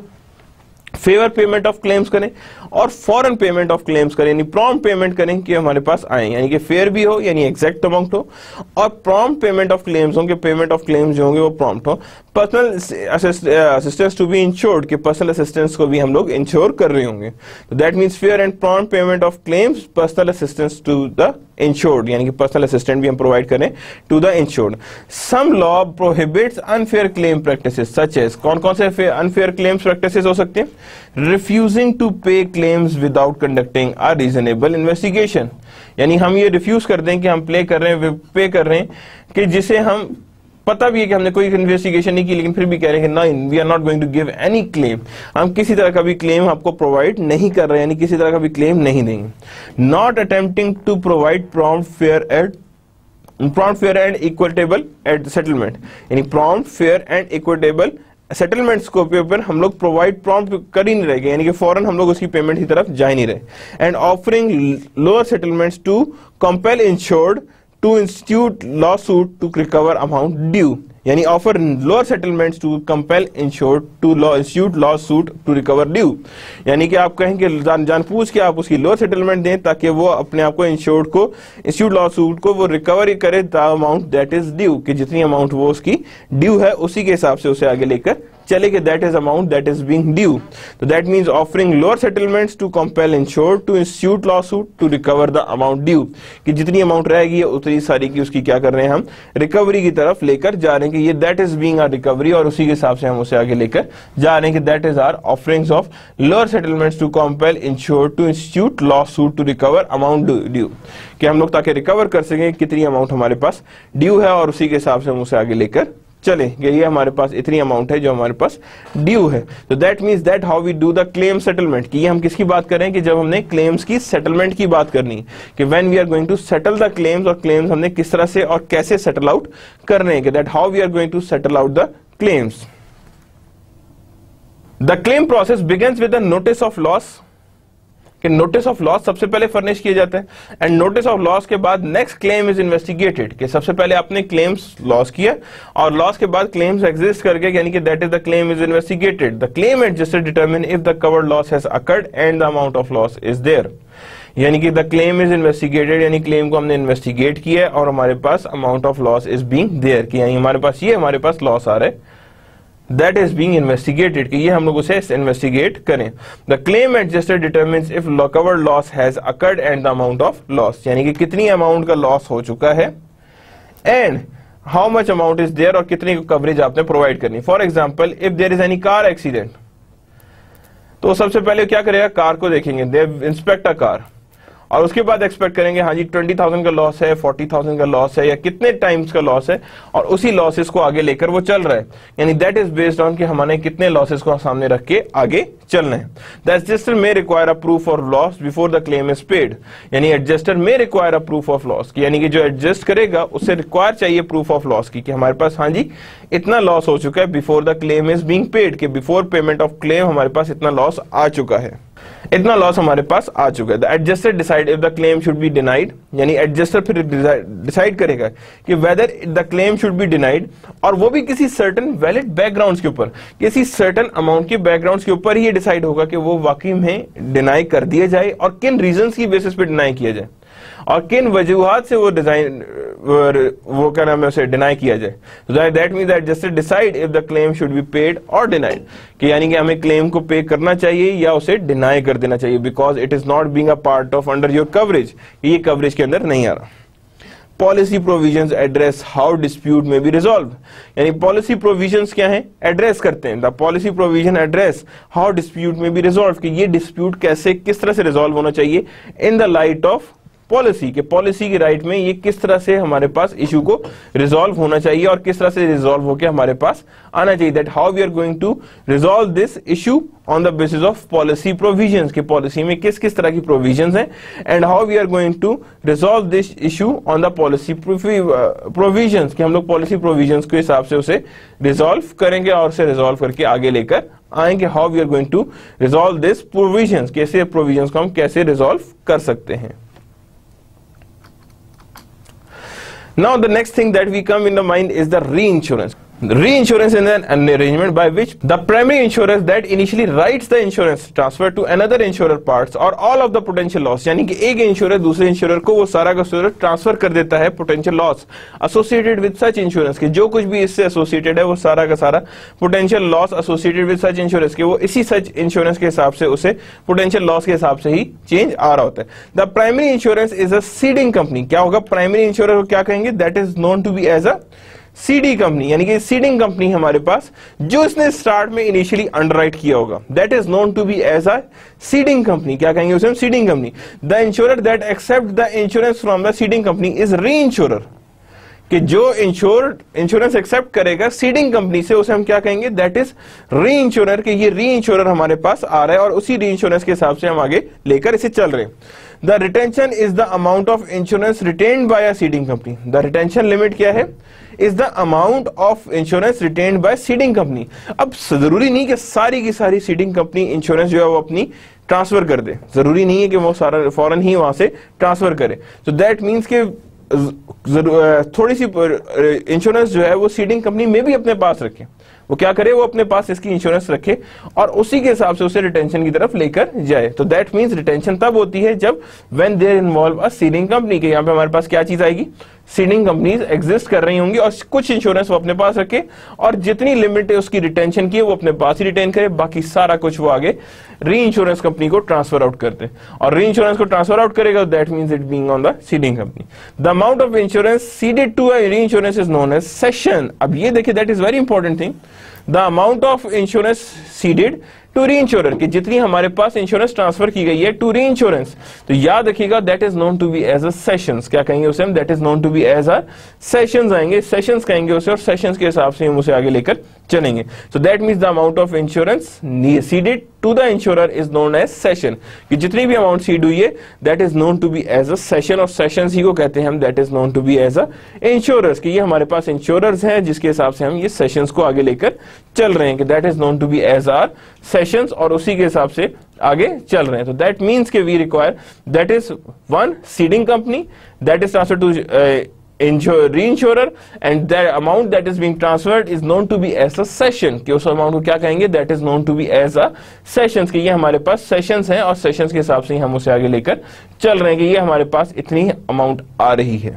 फेवर पेमेंट ऑफ क्लेम्स करें और फॉरन पेमेंट ऑफ क्लेम्स करें, यानी प्रॉम्प्ट पेमेंट करें कि हमारे पास आए, यानी कि फेयर भी हो यानी एग्जैक्ट अमाउंट हो, और प्रॉम्प्ट पेमेंट ऑफ क्लेम्स हो कि पेमेंट ऑफ क्लेम्स जो होंगे वो प्रॉम्प्ट हो। Personal assistance to be insured, कि पर्सनल असिस्टेंस को भी हम लोग इंश्योर कर रहे होंगे, तो that means fair and prompt payment of claims, personal assistance to the insured, यानी कि पर्सनल असिस्टेंट भी हम प्रोवाइड करें to the insured. Some law prohibits unfair claim practices such as, कौन कौन से अनफेयर क्लेम्स प्रैक्टिसेस हो सकते हैं, refusing to pay claims without conducting a reasonable investigation, यानी हम ये रिफ्यूज कर दें कि हम प्ले कर रहे हैं, पे कर रहे हैं कि जिसे हम पता भी है कि हमने कोई इन्वेस्टिगेशन नहीं की, लेकिन फिर भी कह रहे हैं कि नहीं, we are not going to give any claim, हम किसी तरह का भी क्लेम आपको प्रोवाइड नहीं कर रहे हैं, यानी किसी तरह का भी क्लेम नहीं देंगे। Not attempting to provide prompt fair and prompt fair and equitable at settlement, यानी prompt fair and equitable settlements को ऊपर हम लोग प्रोवाइड प्रॉम्प्ट कर ही नहीं रहे, यानी कि फौरन हम लोग उसकी पेमेंट की तरफ जा ही नहीं रहे। And offering lower settlements to compel insured to institute lawsuit to recover amount due, यानी offer lower settlements to compel insured to law institute lawsuit to recover due, यानी कि आप कहें कि जान जान पूछ के आप उसकी लोअर सेटलमेंट दें ताकि वो अपने आप को इंश्योर्ड को इंस्टीट्यूट लॉ सूट को वो रिकवरी करे the amount that is due, कि जितनी अमाउंट वो उसकी ड्यू है उसी के हिसाब से उसे आगे लेकर चले कि that is amount that is being due. तो that means offering lower settlements to compel insured to institute lawsuit to recover the amount due, कि जितनी अमाउंट रहेगी उतनी सारी की उसकी क्या कर रहे हैं हम रिकवरी की तरफ लेकर जा रहे हैं, कि ये that is being our recovery, और उसी के हिसाब से हम उसे आगे लेकर जा रहे हैं कि that is our offerings of lower settlements to compel insured to institute lawsuit to recover amount due, कि हम लोग ताकि रिकवर कर सकें कितनी अमाउंट हमारे पास ड्यू है और उसी के हिसाब से हम उसे आगे लेकर चले कि ये हमारे पास इतनी अमाउंट है जो हमारे पास ड्यू है। तो that means that how we do the claim settlement, कि ये हम किसकी बात करें कि जब हमने क्लेम्स की सेटलमेंट की बात करनी कि when we are going to settle the claims, और क्लेम्स हमने किस तरह से और कैसे सेटल आउट करने हैं, कि that how we are going to settle out the claims. The claim process begins with the notice of loss, कि नोटिस ऑफ लॉस सबसे पहले फर्निश किए जाते हैं, एंड नोटिस ऑफ लॉस के बाद नेक्स्ट क्लेम इज इन्वेस्टिगेटेड, कि सबसे पहले आपने क्लेम्स लॉस किया और लॉस के बाद क्लेम्स एग्जिस्ट करके, यानी कि that is the claim is investigated. The claim adjuster determine if the covered loss has occurred and the amount of loss is there, यानी कि द क्लेम इज इन्वेस्टिगेटेड, यानी क्लेम को हमने इन्वेस्टिगेट किया और हमारे पास amount of loss is being there, कि यानी हमारे पास ये हमारे पास लॉस आ रहा है, दैट इज बीइंग इन्वेस्टिगेटेड, कि ये हम लोग उसे इन्वेस्टिगेट करें। The claim adjuster determines if covered loss has occurred and the amount of loss, यानी कि कितनी अमाउंट का लॉस हो चुका है and how much amount is there, और कितनी कवरेज आपने प्रोवाइड करनी। For example if there is any car accident, तो सबसे पहले क्या करेगा, कार को देखेंगे, दे इंस्पेक्ट अ कार, और उसके बाद एक्सपेक्ट करेंगे हाँ जी ट्वेंटी थाउजेंड का लॉस है, फोर्टी थाउजेंड का लॉस है, या कितने टाइम्स का लॉस है, और उसी लॉसेस को आगे लेकर वो चल रहा है, यानी दैट इज बेस्ड ऑन कि हमारे कितने लॉसेस को सामने रख के आगे चलना है। The adjuster may require a proof of loss before the claim is paid, यानी adjuster may require a proof of loss, यानी कि जो एडजस्ट करेगा उससे रिक्वायर चाहिए प्रूफ ऑफ लॉस की, कि हमारे पास हाँ जी इतना लॉस हो चुका है before the claim is being paid, कि बिफोर पेमेंट ऑफ क्लेम हमारे पास इतना लॉस आ चुका है, इतना लॉस हमारे पास आ चुका है। The adjuster decide if the claim should be denied, यानी एडजस्टर फिर डिसाइड करेगा कि whether the claim should be denied, और वो भी किसी सर्टेन वैलिड बैकग्राउंड्स के ऊपर, किसी सर्टेन अमाउंट के बैकग्राउंड्स के ऊपर ही डिसाइड होगा कि वो वाकई में डिनाई कर दिया जाए और किन रीजंस की बेसिस पे डिनाई किया जाए और किन वजूहात से वो डिजाइन वो क्या नाम है उसे डिनाई किया जाए। That means that just decide if the claim should be paid or denied, कि यानी कि हमें क्लेम को पे करना चाहिए या उसे डिनाई कर देना चाहिए, because it is not being a part of under your coverage, ये कवरेज के अंदर नहीं आ रहा। Policy provisions address how dispute may be resolve, यानी पॉलिसी प्रोविजंस क्या है, एड्रेस करते हैं। The policy provision address how dispute may be resolve, कि ये डिस्प्यूट कैसे किस तरह से रिजॉल्व होना चाहिए in the light of policy, के पॉलिसी की राइट में ये किस तरह से हमारे पास इशू को रिजॉल्व होना चाहिए और किस तरह से रिजॉल्व होकर हमारे पास आना चाहिए। That how we are going to resolve this issue on the basis of policy provisions, के पॉलिसी में किस किस तरह की प्रोविजंस हैं, and how we are going to resolve this issue on the policy provisions, कि हम लोग पॉलिसी प्रोविजंस के हिसाब से उसे रिजॉल्व करेंगे और उसे रिजॉल्व करके आगे लेकर आएंगे। How we are going to resolve this provisions, कैसे प्रोविजंस को हम कैसे रिजॉल्व कर सकते हैं। Now the next thing that we come in the mind is the reinsurance. The reinsurance is an, an arrangement by which the primary insurer that initially writes the insurance transfer to another insurer parts or all of the potential loss, यानी कि एक insurer दूसरे insurer को वो सारा का सारा transfer कर देता है potential loss associated with such insurance, के जो कुछ भी इससे एसोसिएटेड है वो सारा का सारा potential loss associated with such insurance, के वो इसी सच इंश्योरेंस के हिसाब से उसे पोटेंशियल लॉस के हिसाब से ही चेंज आ रहा होता है। The primary insurance is a ceding company, क्या होगा प्राइमरी इंश्योरर को क्या कहेंगे, that is known to be as a ceding company, यानी कि सीडिंग कंपनी हमारे पास जो इसने स्टार्ट में इनिशियली अंडरराइट किया होगा, that is known to be as a ceding company, क्या कहेंगे उसे हम ceding company. The insurer that accept the insurance from the ceding company is reinsurer, कि जो इंश्योर इंश्योरेंस एक्सेप्ट करेगा सीडिंग कंपनी से उसे हम क्या कहेंगे, दैट इज री इंश्योरर, कि ये री इंश्योरर हमारे पास आ रहा है और उसी री इंश्योरेंस के हिसाब से हम आगे लेकर इसे चल रहे हैं। The retention is the amount of insurance retained by a ceding company, the retention limit क्या है, is the amount of insurance retained by ceding company. अब जरूरी नहीं कि सारी की सारी सीडिंग कंपनी इंश्योरेंस जो है वो अपनी ट्रांसफर कर दे, जरूरी नहीं है कि वो सारा फौरन ही वहां से ट्रांसफर करे। तो दैट मीन्स के थोड़ी सी इंश्योरेंस जो है वो सीडिंग कंपनी में भी अपने पास रखे, वो क्या करे, वो अपने पास इसकी इंश्योरेंस रखे और उसी के हिसाब से उसे रिटेंशन की तरफ लेकर जाए। तो दैट मींस रिटेंशन तब होती है जब when there involve a ceding company, के यहाँ पे हमारे पास क्या चीज आएगी, सीडिंग कंपनीज एग्जिस्ट कर रही होंगी और कुछ इंश्योरेंस वो अपने पास रखे और जितनी लिमिट है उसकी रिटेंशन की वो अपने पास ही रिटेन करे, बाकी सारा कुछ वो आगे री इंश्योरेंस कंपनी को ट्रांसफर आउट करते हैं और री इंश्योरेंस को ट्रांसफर आउट करेगा, that means it being on the ceding company. The amount of insurance ceded to a reinsurance is known as cession. अब ये देखिए, that is very important thing, the amount of insurance ceded to reinsurer, की जितनी हमारे पास insurance transfer की गई है to री इंश्योरेंस, तो याद रखिएगा that is known to be as a cessions, क्या कहेंगे उसे हम, that is known to be as a cessions आएंगे, सेशंस कहेंगे उसे और सेशंस के हिसाब से हम उसे आगे लेकर चलेंगे। So that means the amount of insurance ceded to the insurer is known as cession, कि जितनी भी अमाउंट सीड हुई है that is known to be as a cession और सेशंस ही को कहते हैं हम, that is known to be as a insurers, कि ये हमारे पास इंश्योरर्स हैं जिसके हिसाब से हम ये सेशंस को आगे लेकर चल रहे हैं, कि that is known to be as our cessions और उसी के हिसाब से आगे चल रहे हैं। तो दैट मींस के we require that is one ceding company that is transfer to reinsurer and the amount that is being transferred is known to be as a session, कि उस अमाउंट को क्या कहेंगे, that is known to be as a sessions, कि ये हमारे पास sessions हैं और सेशंस के हिसाब से ही हम उसे आगे लेकर चल रहे हैं कि ये हमारे पास इतनी अमाउंट आ रही है।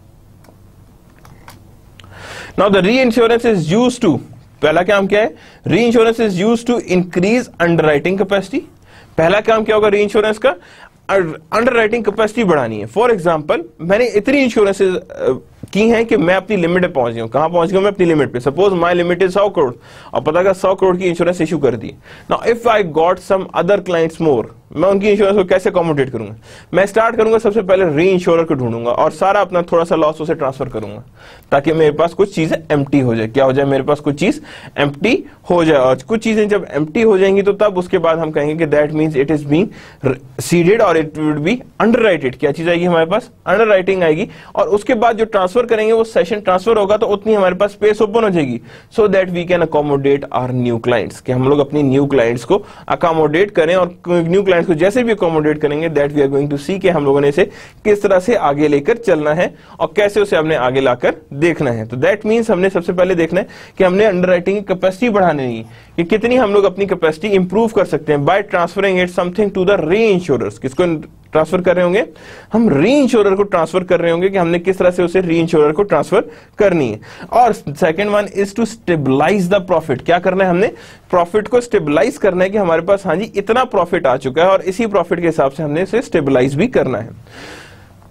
Now the reinsurance is used to, पहला काम क्या है, reinsurance is used to increase underwriting capacity। पहला काम क्या होगा reinsurance का, अंडरराइटिंग कैपेसिटी बढ़ानी है। फॉर एग्जांपल मैंने इतनी इंश्योरेंसेज की हैं कि मैं अपनी लिमिट पे पहुंच गया हूं, कहां पहुंच गया मैं अपनी लिमिट पे, सपोज माय लिमिट इज सौ करोड़ और पता का सौ करोड़ की इंश्योरेंस इशू कर दी। Now if I got some other clients more, मैं उनकी इंश्योरेंस को कैसे अकोमोडेट करूंगा, मैं स्टार्ट करूंगा सबसे पहले री इंश्योरर को ढूंढूंगा और सारा अपना थोड़ा सा लॉस उसे ट्रांसफर करूंगा ताकि मेरे पास कुछ चीजें एम्प्टी हो जाए, क्या हो जाए, मेरे पास कुछ चीज एम्प्टी हो जाए और कुछ चीजें जब एम्प्टी हो जाएंगी तो तब उसके बाद हम कहेंगे कि that means it is being ceded और इट वुड बी अंडरराइटेड। क्या चीज आएगी हमारे पास, अंडरराइटिंग आएगी और उसके बाद जो ट्रांसफर करेंगे वो सेशन ट्रांसफर होगा तो उतनी हमारे पास स्पेस ओपन हो जाएगी so that we can accommodate our new clients, कि हम लोग अपनी न्यू क्लाइंट्स को अकोमोडेट करें और न्यू क्लाइंट्स को जैसे भी अकोमोडेट करेंगे that we are going to see कि हम लोगों ने इसे किस तरह से आगे लेकर चलना है और कैसे उसे हमने आगे लाकर देखना है। तो दैट मींस हमने सबसे पहले देखना है कि हमने अंडरराइटिंग की कैपेसिटी बढ़ानी है कि कितनी हम लोग अपनी कैपेसिटी इंप्रूव कर सकते हैं by transferring it something to the reinsurers. किसको ट्रांसफर कर रहे होंगे, हम री इंश्योरर को ट्रांसफर कर रहे होंगे कि हमने किस तरह से उसे री इंश्योरर को ट्रांसफर करनी है। और second one is to stabilise the profit, क्या करना है, हमने प्रॉफिट को स्टेबलाइज करना है कि हमारे पास हाँ जी इतना प्रॉफिट आ चुका है और इसी प्रॉफिट के हिसाब से हमने इसे स्टेबलाइज भी करना है।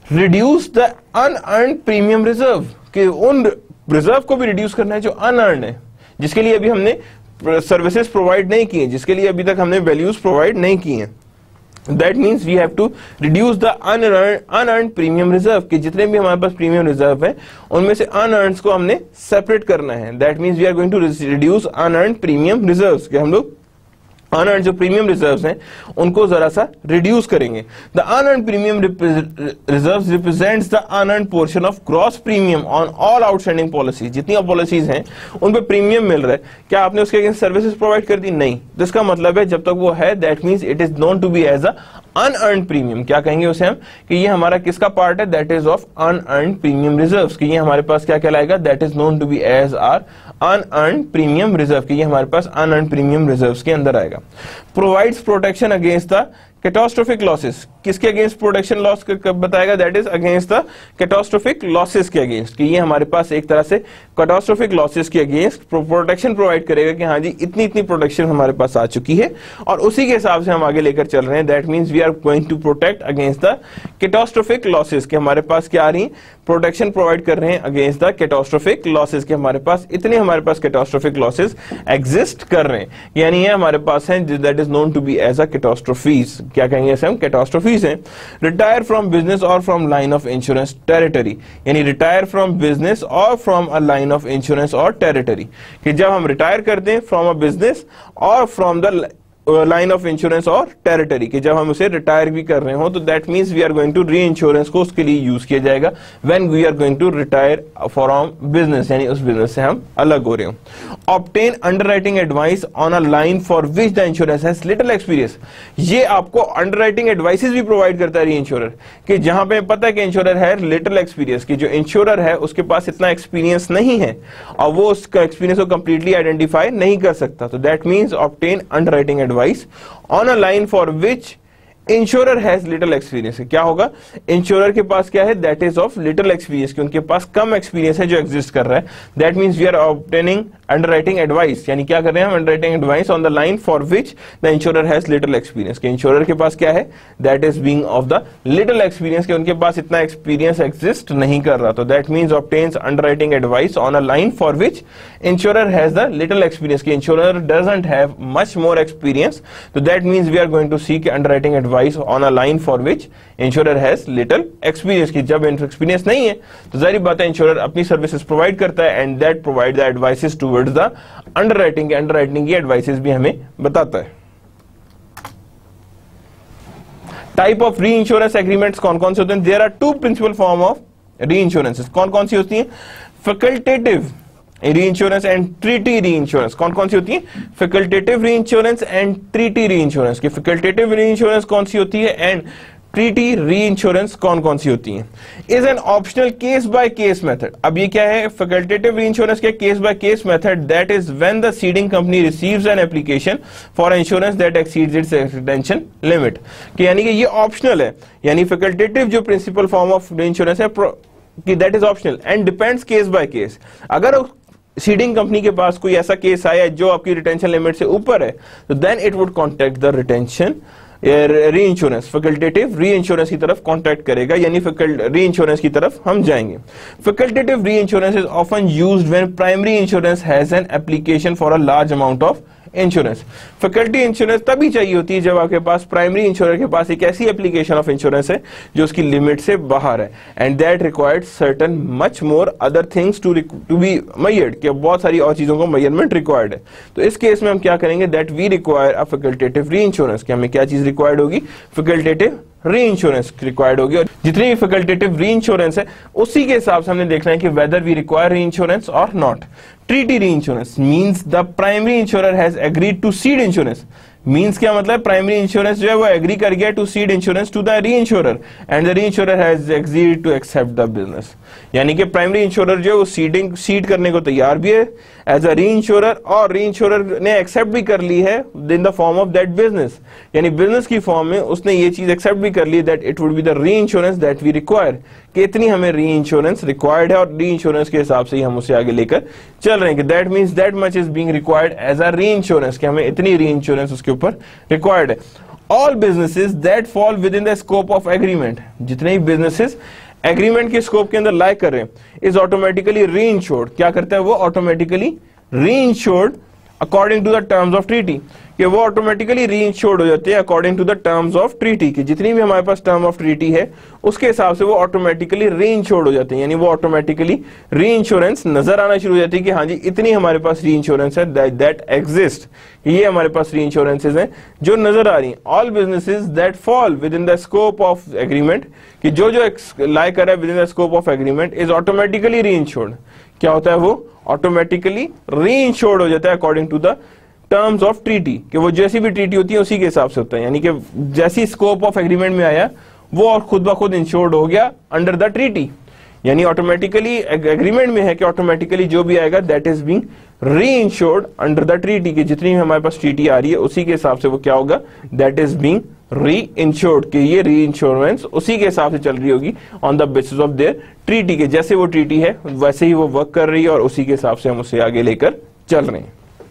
Reduce the unearned premium reserve, कि उन रिजर्व को भी रिड्यूस करना है जो अनअर्न्ड है, जिसके लिए अभी हमने सर्विसेज प्रोवाइड नहीं की है, जिसके लिए अभी तक हमने वैल्यूज प्रोवाइड नहीं की हैं। That means we have to reduce the unearned unearned premium reserve, कि जितने भी हमारे पास प्रीमियम रिजर्व है उनमें से अनअर्न्ड को हमने सेपरेट करना है। That means we are going to reduce unearned premium reserves, कि हम लोग अनअर्न्ड जो प्रीमियम रिजर्व्स हैं उनको जरा सा रिड्यूस करेंगे। The unearned premium reserves represents the unearned portion of gross premium on all outstanding policies, जितनी पॉलिसीज हैं उन पे प्रीमियम मिल रहा है, क्या आपने उसके अगेंस्ट सर्विसेज प्रोवाइड कर दी? नहीं। तो इसका मतलब है जब तक वो है that means it is known to be as a unearned premium. क्या कहेंगे उसे हम कि ये हमारा किसका पार्ट है? That is of unearned premium reserves, कि ये हमारे पास क्या कहलाएगा? That is known to be as our unearned premium reserve, कि ये हमारे पास अनअर्न्ड प्रीमियम रिजर्व्स के अंदर आएगा। Provides protection against the catastrophic losses, किसके अगेंस्ट प्रोटेक्शन लॉस बताएगा? That is against the catastrophic losses के अगेंस्ट, कि ये हमारे पास एक तरह से कैटास्ट्रोफिक लॉसेस के अगेंस्ट प्रोटेक्शन प्रोवाइड करेगा कि हाँ जी इतनी इतनी प्रोटेक्शन हमारे पास आ चुकी है और उसी के हिसाब से हम आगे लेकर चल रहे हैं। That means we are going to protect against the catastrophic losses, के हमारे पास क्या आ रही प्रोटेक्शन प्रोवाइड कर रहे हैं अगेंस्ट द कैटास्ट्रोफिक लॉसेस, के हमारे पास इतने हमारे पास कैटास्ट्रोफिक लॉसेस एग्जिस्ट कर रहे हैं, यानी ये हमारे पास है that is known to be as a catastrophes. क्या कहेंगे इसे हम? कैटास्ट्रोफीज हैं। रिटायर फ्रॉम बिजनेस और from line of insurance territory, यानी रिटायर फ्रॉम बिजनेस और from a line of insurance और टेरिटरी, कि जब हम रिटायर करते हैं फ्रॉम अ बिजनेस और from the line of insurance और टेरिटरी, कि जब हम उसे रिटायर भी कर रहे हो तो that means we are going to reinsurance को उसके लिए यूज किया जाएगा when we are going to retire from business, यानी उस बिजनेस से हम अलग हो रहे हो। Obtain underwriting advice on a line for which the insurance has little experience, ये आपको अंडरराइटिंग एडवाइसेस भी प्रोवाइड करता है री इंश्योरर, कि जहां पे पता है कि इंश्योरर है लिटिल एक्सपीरियंस, कि जो इंश्योरर है उसके पास इतना एक्सपीरियंस नहीं है और वो उसका एक्सपीरियंस को कंप्लीटली आइडेंटिफाई नहीं कर सकता, तो that means obtain underwriting advice on a line for which insurer has little experience. क्या होगा? इंश्योरर के पास क्या है? That is of little experience, कि उनके पास कम एक्सपीरियंस है जो एग्जिस्ट कर रहा है। That means we are obtaining underwriting advice, यानी क्या कर रहे हैं हम? Underwriting advice on the line for which the insurer has little experience, कि इंश्योरर के पास क्या है? That is being of the little experience, कि उनके पास इतना एक्सपीरियंस एग्जिस्ट नहीं कर रहा, तो that means obtains underwriting advice on a line for which insurer has the little experience, कि insurer doesn't have much more experience, तो that means we are going to seek underwriting advice on a line for which insurer has little experience, की जब experience नहीं है तो जाहिर बात है इंश्योरर अपनी सर्विसेज प्रोवाइड करता है and that provide the advices towards the underwriting, underwriting की एडवाइसेस भी हमें बताता है। Type of reinsurance agreements कौन कौन से होते हैं? There are two principal form of reinsurances, कौन कौन सी होती है? Facultative reinsurance and treaty reinsurance, कौन कौन सी होती है? Facultative reinsurance and treaty reinsurance, की फैकल्टेटिव री इंश्योरेंस कौन सी होती है एंड ट्रीटी री इंश्योरेंस कौन कौन सी होती है? Is an optional case by case method. अब ये क्या है? फैकल्टेटिव री इंश्योरेंस के case by case method, that is when the ceding company receives an application for insurance that exceeds its retention limit, कि यानी कि ये ऑप्शनल है, यानी फैकल्टेटिव जो principal form of reinsurance है कि that is optional and depends case by case. अगर सीडिंग कंपनी के पास कोई ऐसा केस आया जो आपकी रिटेंशन लिमिट से ऊपर है तो then it would contact the retention reinsurance, facultative reinsurance की तरफ कॉन्टैक्ट करेगा, यानी री इंश्योरेंस की तरफ हम जाएंगे। Facultative reinsurance is often used when primary insurance has an application for a large amount of insurance. Faculty insurance तभी चाहिए होती है जब आपके पास प्राइमरी इंश्योरेंस के पास एक ऐसी एप्लीकेशन ऑफ इंश्योरेंस है जो उसकी लिमिट से बाहर है and that required certain much more other things to to be measured, कि बहुत सारी और चीजों को मेजरमेंट रिक्वायर्ड है। तो इस केस में हम क्या करेंगे? That we require a facultative reinsurance, कि हमें क्या चीज रिक्वायर्ड होगी? फैकल्टेटिव री इंश्योरेंस रिक्वायर्ड होगी, और जितनी भी फैकल्टेटिव री इंश्योरेंस है उसी के हिसाब से हमने देखना है कि whether we require reinsurance और नॉट। Treaty reinsurance means the primary insurer has agreed to cede insurance, means क्या मतलब? प्राइमरी इंश्योरेंस जो है वो एग्री कर गया to cede insurance to the reinsurer and the reinsurer has agreed to accept the business, यानी कि primary insurer जो है वो सीडिंग सीड करने को तैयार भी है एज अ री इंश्योरर, और री इंश्योरर ने एक्सेप्ट भी कर ली है in the form of that business, यानी बिजनेस की फॉर्म में उसने ये चीज एक्सेप्ट भी कर ली that it would be the reinsurance that we require, कि इतनी हमें री इंश्योरेंस रिक्वायर्ड है और री इंश्योरेंस के हिसाब से ही हम उसे आगे लेकर चल रहे हैं, कि that means that much is being required as a reinsurance, कि हमें इतनी री इंश्योरेंस उसके ऊपर रिक्वायर्ड है। All businesses that fall within the scope of agreement, जितने ही बिजनेसेस एग्रीमेंट के स्कोप के अंदर लाइक कर रहे हैं, इज ऑटोमेटिकली री इंश्योर्ड, क्या करता है वो, automatically reinsured according to the terms of treaty, कि वो ऑटोमेटिकली री इंश्योर्ड हो जाते हैं according to the terms of treaty, कि जितनी भी हमारे पास टर्म ऑफ ट्रीटी है उसके हिसाब से वो ऑटोमेटिकली री इंश्योर्ड हो जाते हैं, यानी वो ऑटोमेटिकली री इंश्योरेंस नजर आना शुरू हो जाती है कि हाँ जी इतनी हमारे पास री इंश्योरेंस है, दैट दैट एग्जिस्ट, ये हमारे पास री इंश्योरेंसेज हैं जो नजर आ रही हैं। All businesses that fall within the scope of agreement, कि जो जो लाई कर रहा है within the scope of agreement is automatically reinsured, क्या होता है वो ऑटोमेटिकली री इंश्योर्ड हो जाता है according to the terms of treaty, कि वो जैसी भी ट्रीटी होती है उसी के हिसाब से होता है, यानी कि जैसी स्कोप ऑफ एग्रीमेंट में आया वो और खुद ब खुद इंश्योर्ड हो गया अंडर द ट्रीटी, यानी ऑटोमेटिकली एग्रीमेंट में है कि ऑटोमेटिकली जो भी आएगा that is being reinsured under the treaty, कि जितनी हमारे पास ट्रीटी आ रही है उसी के हिसाब से वो क्या होगा, that is being reinsured, कि ये री इंश्योरेंस उसी के हिसाब से चल रही होगी on the basis of their treaty, के जैसे वो ट्रीटी है वैसे ही वो वर्क कर रही है और उसी के हिसाब से हम उसे आगे लेकर चल रहे हैं।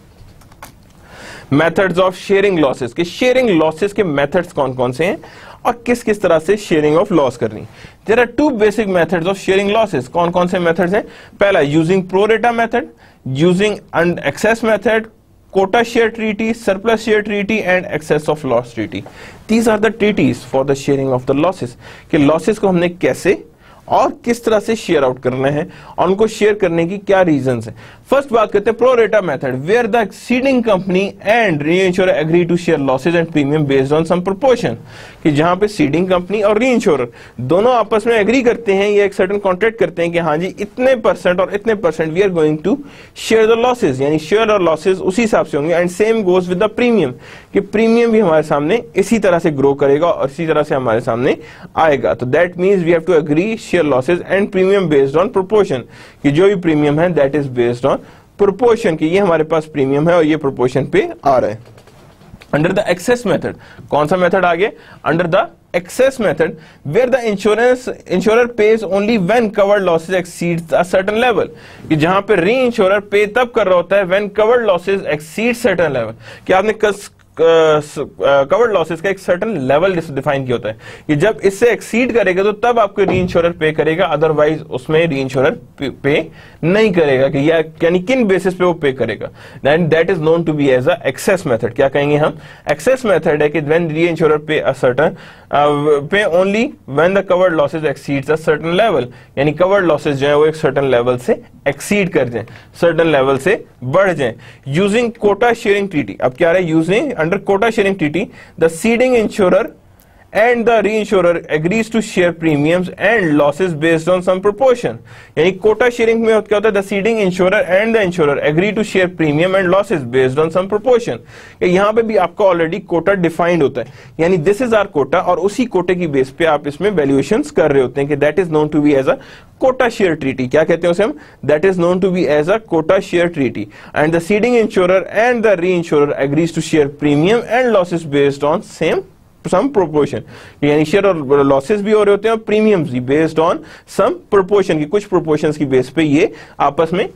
मेथड्स ऑफ शेयरिंग लॉसेस, के शेयरिंग लॉसेस के मेथड्स कौन कौन से हैं और किस किस तरह से शेयरिंग ऑफ लॉस करनी। There are two basic methods of sharing losses, कौन कौन से मेथड्स हैं, पहला using pro rata method, using excess method, quota share treaty, surplus share treaty and excess of loss treaty. These are the treaties for the sharing of the losses, कि losses को हमने कैसे और किस तरह से शेयर आउट करना है और उनको शेयर करने की क्या रीजंस है। फर्स्ट बात करते हैं pro rata method, where the ceding company and reinsurer agree to share losses and premium based on some proportion, कि जहां पे सीडिंग कंपनी और रीइंश्योरर दोनों आपस में एग्री करते हैं या एक सर्टेन कॉन्ट्रैक्ट करते हैं कि हाँ जी इतने परसेंट और इतने percent we are going to share the losses, यानी शेयर और लॉसेज उसी हिसाब से होंगे। And same goes with the premium, कि प्रीमियम भी हमारे सामने इसी तरह से ग्रो करेगा और इसी तरह से हमारे सामने आएगा। तो that means we have to agree share losses and premium based on proportion, कि जो भी प्रीमियम है that is based on proportion, कि ये हमारे पास प्रीमियम है और ये प्रोपोर्शन पे आ रहा है। अंडर द एक्सेस मेथड, कौन सा मेथड आगे, under the excess method where the insurance insurer pays only when covered losses exceeds a certain level, कि जहां पे reinsurer पे तब कर रहा होता है when covered losses exceed certain level, कि आपने कवर्ड लॉसेस का एक सर्टेन लेवल डिफाइन किया होता है कि जब इससे एक्सीड करेगा तो तब आपको री इंश्योरर पे करेगा, अदरवाइज उसमें री इंश्योरर पे नहीं करेगा, कि यानी किन बेसिस पे वो पे करेगा। That is known to be as a excess method. क्या कहेंगे हम, एक्सेस मेथड है कि when reinsurer pay a certain pay only when the covered losses exceeds a certain level, यानी कवर्ड लॉसेस जो है वो एक सर्टेन लेवल से एक्सीड कर जाए, सर्टेन लेवल से बढ़ जाए। यूजिंग कोटा शेयरिंग ट्रीटी, अब क्या है, using under quota sharing treaty the ceding insurer and the reinsurer agrees to share premiums and losses based on some proportion, यानी कोटा शेयरिंग में क्या होता है, the ceding insurer and the insurer agree to share premium and losses based on some proportion, यहाँ पे भी आपका already Kota defined होता है, यानी दिस इज आवर कोटा और उसी कोटे की बेस पे आप इसमें वैल्यूएशंस कर रहे होते हैं कि that is known to be as a quota share treaty. क्या कहते हैं उसे हम, that is known to be as a quota share treaty. And the ceding insurer and the reinsurer agrees to share premium and losses based on same some proportion, यानी share और losses भी हो रहे होते हैं और premiums भी based on some proportion, की कुछ प्रोपोर्शंस की बेस पे ये आपस में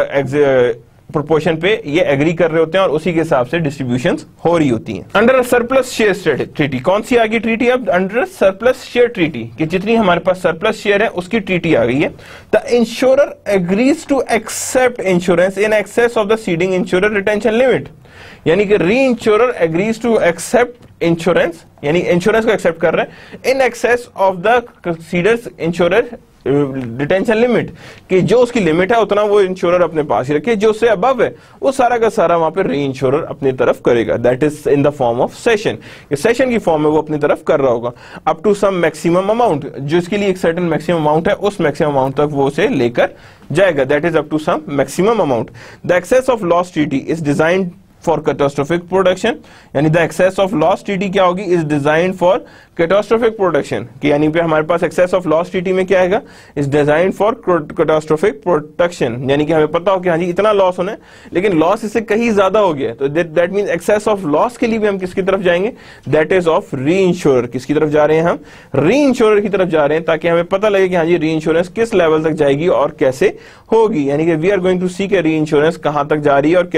प्रोपोर्शन पे ये एग्री कर रहे होते हैं और उसी के हिसाब से डिस्ट्रीब्यूशंस हो रही होती हैं। अंडर सरप्लस शेयर ट्रीटी, कौन सी आ गई ट्रीटी अब, अंडर सरप्लस शेयर ट्रीटी, कि जितनी हमारे पास सरप्लस शेयर है उसकी ट्रीटी आ गई है। The insurer agrees to accept insurance in excess of the ceding insurer retention limit, यानी कि reinsurer agrees to accept insurance, यानी इंश्योरेंस को एक्सेप्ट कर रहे हैं in excess of the ceder's insurer retention limit, कि जो उसकी लिमिट है उतना वो इंश्योरर अपने पास ही रखे, जो उससे अबव है वो सारा का सारा वहां पे री इंश्योरर अपनी तरफ करेगा। That is in the form of cession, cession की फॉर्म में वो अपनी तरफ कर रहा होगा up to some maximum amount, जो इसके लिए एक सर्टेन मैक्सिमम अमाउंट है उस मैक्सिमम अमाउंट तक वो उसे लेकर जाएगा, that is up to some maximum amount. The excess of loss treaty is designed for catastrophic production, यानी the excess of loss treaty क्या होगी, is design for catastrophic production, कि यानी पे हमारे पास एक्सेस ऑफ लॉस ट्रीटी में क्या आएगा, is design for catastrophic production, यानी कि हमें पता हो कि हाँ जी इतना लॉस होना है लेकिन लॉस इससे कहीं ज्यादा हो गया, तो that means excess of loss के लिए भी हम किसकी तरफ जाएंगे, that is of reinsurer. किसकी तरफ जा रहे हैं हम, री इंश्योरर की तरफ जा रहे हैं, ताकि हमें पता लगे कि हाँ जी री इंश्योरेंस किस लेवल तक जाएगी और कैसे होगी, यानी कि we are going to see के री इंश्योरेंस कहां तक जा रही है और कैसे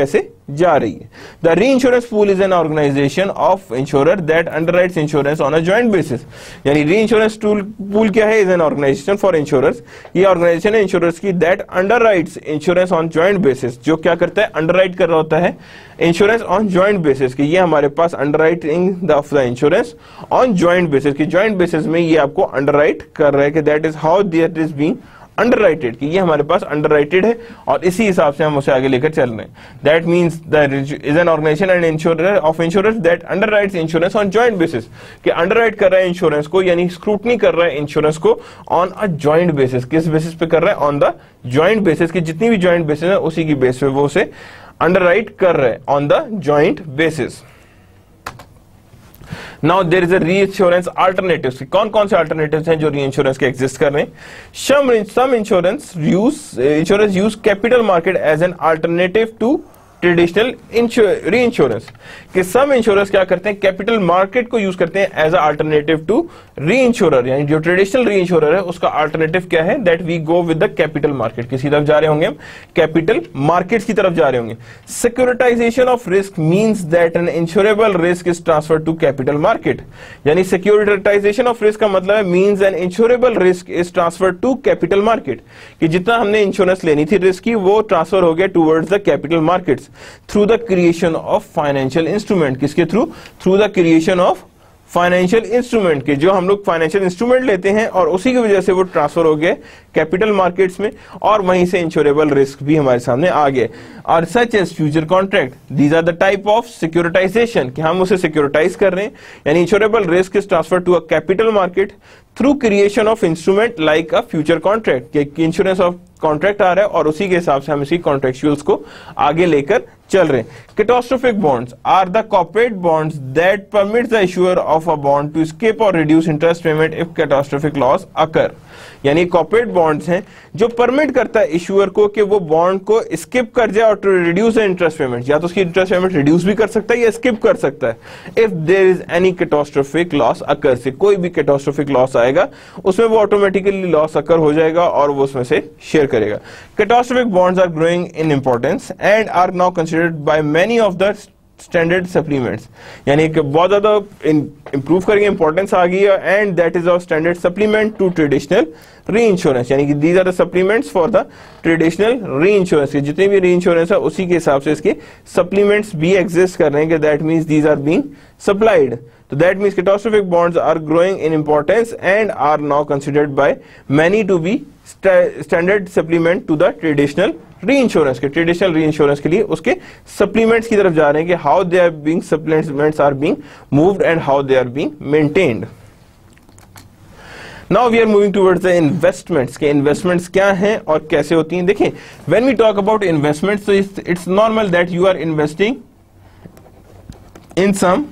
जा रही है। The reinsurance pool is an organisation of insurer that underwrites insurance on a joint basis. यानी री इंश्योरेंस पूल क्या है? Is an organisation for insurers. ये ऑर्गेनाइजेशन है इंश्योरर्स की that underwrites insurance on joint basis, जो क्या करता है? अंडरराइट कर रहा होता है इंश्योरेंस ऑन जॉइंट बेसिस, कि ये हमारे पास underwriting of the insurance on joint basis, कि जॉइंट बेसिस में ये आपको अंडरराइट कर रहा है, कि that is how that is being underwrited, कि ये हमारे पास अंडरराइटेड है और इसी हिसाब से हम उसे आगे लेकर चल रहे हैं। That means that is an organisation and insurer of insurance that underwrites insurance on joint basis, कि अंडरराइट कर रहा है इंश्योरेंस को, यानी स्क्रूटनी कर रहा है इंश्योरेंस को ऑन अ जॉइंट बेसिस। किस बेसिस पे कर रहा है? ऑन द जॉइंट बेसिस, की जितनी भी जॉइंट बेसिस है उसी की बेस पे वो उसे अंडरराइट कर रहे हैं on the joint basis. Now there is a reinsurance alternatives. कौन कौन से अल्टरनेटिव्स हैं जो री इंश्योरेंस के एग्जिस्ट कर रहे हैं? Some some insurance use insurance use capital market as an alternative to traditional reinsurance, कि सम इंश्योरेंस क्या करते हैं? कैपिटल मार्केट को यूज करते हैं as a alternative to reinsurer, यानी जो ट्रेडिशनल री इंश्योरर है उसका अल्टरनेटिव क्या है? That we go with the capital market. किसी तरफ जा रहे होंगे हम? कैपिटल मार्केट्स की तरफ जा रहे होंगे। Securitisation of risk means that an insurable risk is transferred to capital market, यानी सिक्योरिटाइजेशन ऑफ रिस्क का मतलब है means an insurable risk is transferred to capital market, कि जितना हमने इंश्योरेंस लेनी थी रिस्क की वो ट्रांसफर हो गया towards the capital markets through the creation of financial instrument. किसके थ्रू? Through the creation of financial instrument, के जो हम लोग फाइनेंशियल इंस्ट्रूमेंट लेते हैं और उसी की वजह से वो ट्रांसफर हो गए कैपिटल मार्केट्स में, और वहीं से इंश्योरेबल रिस्क भी हमारे सामने आ गए। और such as future contract, these are the type of securitisation, कि हम उसे सिक्योरिटाइज कर रहे हैं, यानी insurable risk is transfer to a capital market through creation of instrument like a future contract, कि इंश्योरेंस ऑफ कॉन्ट्रैक्ट आ रहा है और उसी के हिसाब से हम इसी कॉन्ट्रैक्चुअल्स को आगे लेकर चल रहे हैं। Catastrophic bonds are the corporate bonds that permit the issuer of a bond to skip और reduce interest payment if catastrophic loss occur, यानी कॉर्पोरेट बॉन्ड्स हैं जो परमिट करता है इश्यूअर को कि वो बॉन्ड को स्किप कर जाए और to reduce the interest payment, या तो उसकी इंटरेस्ट पेमेंट रिड्यूस भी कर सकता है या स्किप कर सकता है if there is any catastrophic loss occur, से कोई भी कैटास्ट्रोफिक लॉस आएगा उसमें वो ऑटोमेटिकली लॉस अकर हो जाएगा और वो उसमें से शेयर करेगा। Catastrophic bonds are growing in importance and are now considered by many of the standard supplements, यानी कि बहुत ज्यादा इंप्रूव करके इंपॉर्टेंस आ गई है, and that is of standard supplement to traditional reinsurance, यानी कि these are the supplements for the traditional reinsurance, के जितने भी री इंश्योरेंस है उसी के हिसाब से इसके सप्लीमेंट्स भी एग्जिस्ट कर रहे हैं, that means these are being supplied. So that means catastrophic bonds are growing in importance and are now considered by many to be st standard supplement to the traditional reinsurance, के traditional reinsurance के लिए उसके supplements की तरफ जा रहे हैं कि how they are being supplements are being moved and how they are being maintained. Now we are moving towards the investments, के investments क्या हैं और कैसे होती हैं। देखिए when we talk about investments, so it's, it's normal that you are investing in some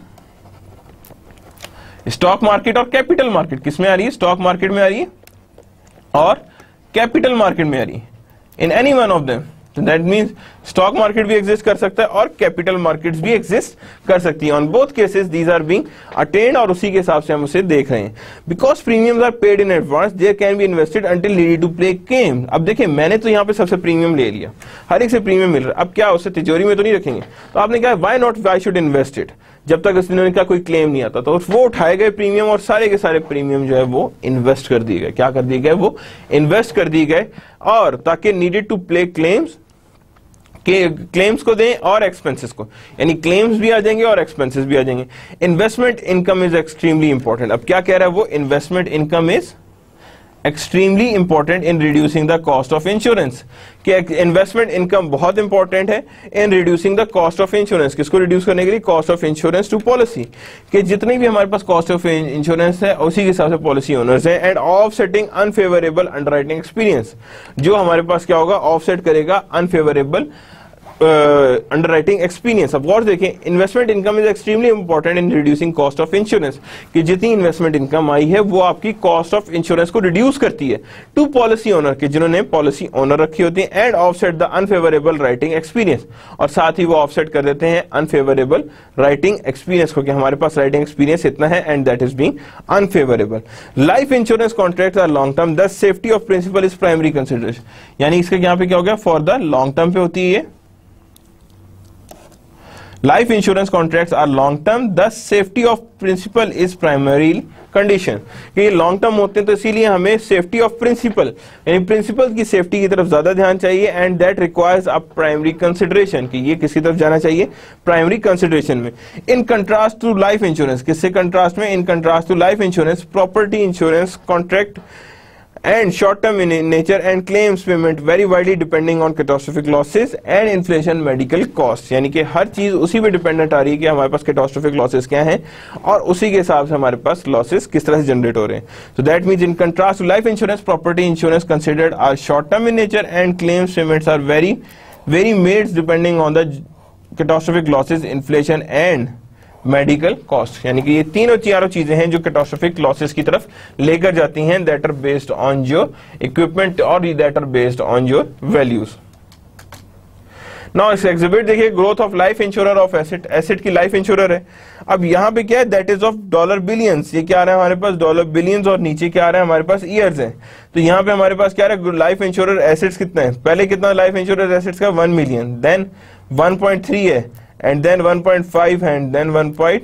stock market और capital market. किसमें आ रही है? स्टॉक मार्केट में आ रही है और कैपिटल मार्केट में आ रही है, in any one of them. That means stock market भी एग्जिस्ट कर सकता है और कैपिटल मार्केट्स भी एग्जिस्ट कर सकती है। On both cases these are being attend और उसी के हिसाब से हम उसे देख रहे हैं। Because premiums are paid in advance there can be invested until ready to play claim. अब देखिए मैंने तो यहाँ पे सबसे प्रीमियम ले लिया, हर एक से प्रीमियम मिल रहा है, अब क्या उसे तिजोरी में तो नहीं रखेंगे, तो आपने कहा why not, why should invest it, जब तक उसने का कोई क्लेम नहीं आता, तो वो उठाए गए प्रीमियम और सारे के सारे प्रीमियम जो है वो इन्वेस्ट कर दिए गए। क्या कर दिए गए? वो इन्वेस्ट कर दिए गए, और ताकि नीडेड टू प्ले क्लेम्स के क्लेम्स को दें और एक्सपेंसेस को, यानी क्लेम्स भी आ जाएंगे और एक्सपेंसेस भी आ जाएंगे। Investment income is extremely important. अब क्या कह रहा है वो? Investment income is extremely important in reducing the cost of insurance, कि इन्वेस्टमेंट इनकम बहुत इंपॉर्टेंट है in reducing the cost of insurance. किसको रिड्यूस करने के लिए? Cost of insurance to policy, कि जितनी भी हमारे पास कॉस्ट ऑफ इंश्योरेंस है उसी के हिसाब से पॉलिसी ओनर्स है, and offsetting unfavourable underwriting experience, जो हमारे पास क्या होगा? ऑफसेट करेगा अनफेवरेबल अंडरराइटिंग एक्सपीरियंस। अब गौर देखें, investment income is extremely important in reducing cost of insurance, कि जितनी इन्वेस्टमेंट इनकम आई है वो आपकी कॉस्ट ऑफ इंश्योरेंस को रिड्यूस करती है टू पॉलिसी ओनर, के जिन्होंने पॉलिसी ओनर रखी होती है, and offset the unfavourable writing experience, और साथ ही वो ऑफसेट कर देते हैं अनफेवरेबल राइटिंग एक्सपीरियंस को, कि हमारे पास राइटिंग एक्सपीरियंस इतना है and that is being unfavourable. Life insurance contract are long term, the safety of principal is primary consideration, यानी इसका यहाँ पे क्या हो गया? फॉर द लॉन्ग टर्म पे होती है, Life insurance contracts are long term, thus safety of principal is primary condition. कि लॉन्ग टर्म होते हैं तो इसीलिए हमें सेफ्टी ऑफ प्रिंसिपल यानी प्रिंसिपल की सेफ्टी की तरफ ज्यादा ध्यान चाहिए, and that requires a primary consideration कि ये किसी तरफ जाना चाहिए प्राइमरी कंसिडरेशन में. In contrast to life insurance, किससे कंट्रास्ट में? In contrast to life insurance, property insurance contract and short term in nature and claims payment vary widely depending on catastrophic losses and inflation medical costs. यानी कि हर चीज उसी पे dependent आ रही है कि हमारे पास catastrophic losses क्या हैं और उसी के हिसाब से हमारे पास losses किस तरह से जनरेट हो रहे हैं. So that means in contrast to life insurance, property insurance considered are short term in nature and claims payments are very very made depending on the catastrophic losses, inflation and medical cost. यानी कि ये तीनों चारों चीजें हैं जो catastrophic losses की तरफ लेकर जाती हैं, that are based on your equipment और that are based on your values. Now इस एग्जिबिट देखिए, growth of life insurer of asset, asset की लाइफ इंश्योरर है. अब यहाँ पे क्या है? That is of dollar billions. ये क्या आ रहा है हमारे पास? Dollar billions. और नीचे क्या आ रहा है हमारे पास? ईयर्स है. तो यहाँ पे हमारे पास क्या आ रहा है? लाइफ इंश्योरर एसेट्स कितना है? पहले कितना लाइफ इंश्योरर एसेट्स का? One million, then one point three है, and then one point five and then one point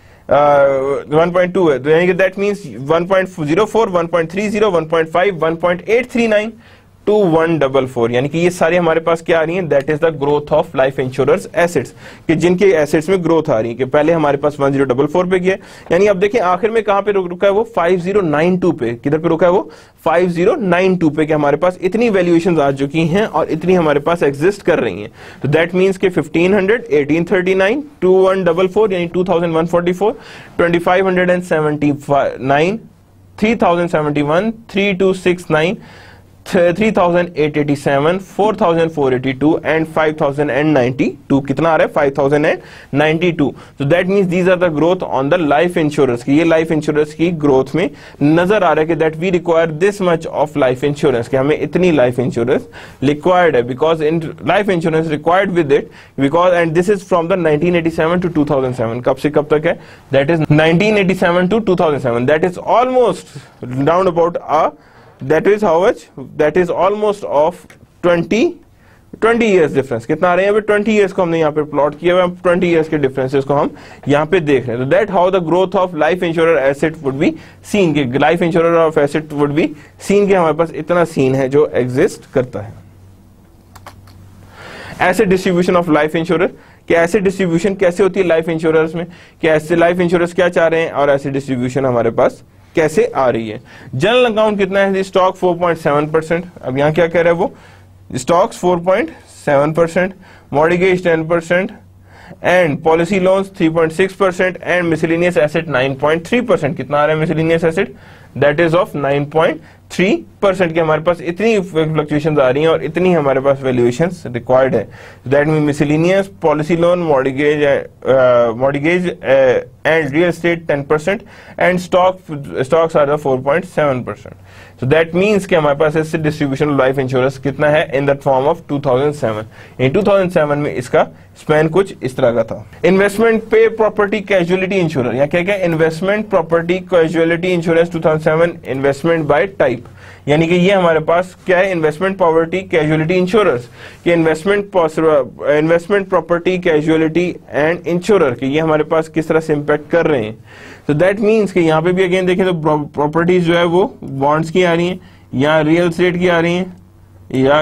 one point two है. तो यानी कि that means one point zero four, one point three zero, one point five, one point eight three nine to one four four. यानी कि ये सारी हमारे पास क्या आ रही हैं? That is the growth of life insurance assets, कि जिनके एसेट्स में ग्रोथ आ रही है. कि पहले हमारे पास one zero four four पे गया, यानी अब देखिए आखिर में कहां पे रुका है वो? five zero nine two पे. किधर पे रुका है वो? five zero nine two पे. कि हमारे पास इतनी वैल्यूएशंस आ चुकी हैं और इतनी हमारे पास एग्जिस्ट कर रही हैं. तो दैट मींस के fifteen hundred, eighteen thirty-nine, twenty-one forty-four यानी two thousand one forty-four, twenty-five seventy-nine, three thousand seventy-one, thirty-two sixty-nine, three thousand eight eighty-seven, four thousand four eighty-two and five thousand ninety-two. कितना आ रहा है? five thousand ninety-two. So that means these are the growth on the life insurance. कि ये life insurance की growth में नजर आ रहा है कि that we require this much of life insurance, कि हमें इतनी life insurance required है, because in life insurance required with it, because and this is from the nineteen eighty-seven to two thousand seven. कब से कब तक है? That is nineteen eighty-seven to two thousand seven. That is almost round about a That is how much? That is almost of twenty twenty years difference. कितना आ रहे हैं यहाँ पे? twenty years को हमने यहाँ पे प्लॉट किया हुआ है, twenty years के डिफरेंसेस को हम यहाँ पे देख रहे हैं. तो that how the growth of life insurer asset would be seen, कि life insurer of asset would be seen कि हमारे पास इतना सीन है जो एग्जिस्ट करता है. Asset distribution of life insurer, कि एसेट डिस्ट्रीब्यूशन कैसे होती है लाइफ इंश्योरर्स में, कि ऐसे लाइफ इंश्योरर्स क्या चाह रहे हैं और एसेट डिस्ट्रीब्यूशन हमारे पास कैसे आ रही है. जनरल अकाउंट कितना है? Stock four point seven percent. अब यहाँ क्या कह रहा है वो? Stocks four point seven percent, mortgage ten percent and policy loans three point six percent and miscellaneous asset nine point three percent. कितना आ रहा है miscellaneous asset? That is of nine point three percent. के हमारे पास इतनी fluctuations आ रही हैं और इतनी हमारे पास वैल्यूएशंस रिक्वायर्ड है. That mean miscellaneous, policy loan, mortgage mortgage and real estate ten percent and stock stocks are four point seven percent. So that means कि हमारे पास इससे डिस्ट्रीब्यूशन ऑफ लाइफ इंश्योरेंस कितना है? In the form of two thousand seven. In two thousand seven में इसका span कुछ इस तरह का था. इन्वेस्टमेंट पे प्रॉपर्टी कैजुअलिटी इंश्योरेंस, या क्या क्या? Investment property casualty insurance two thousand seven, investment by type. यानी कि ये हमारे पास क्या है? इन्वेस्टमेंट प्रॉपर्टी कैजुअलिटी इंश्योरेंस, कि investment investment property casualty and insurer, कि ये हमारे पास किस तरह से इंपैक्ट कर रहे हैं. तो दैट मीन्स कि यहाँ पे भी अगेन देखें तो प्रॉपर्टीज जो है वो बॉन्ड्स की आ रही हैं, या रियल एस्टेट की आ रही हैं, या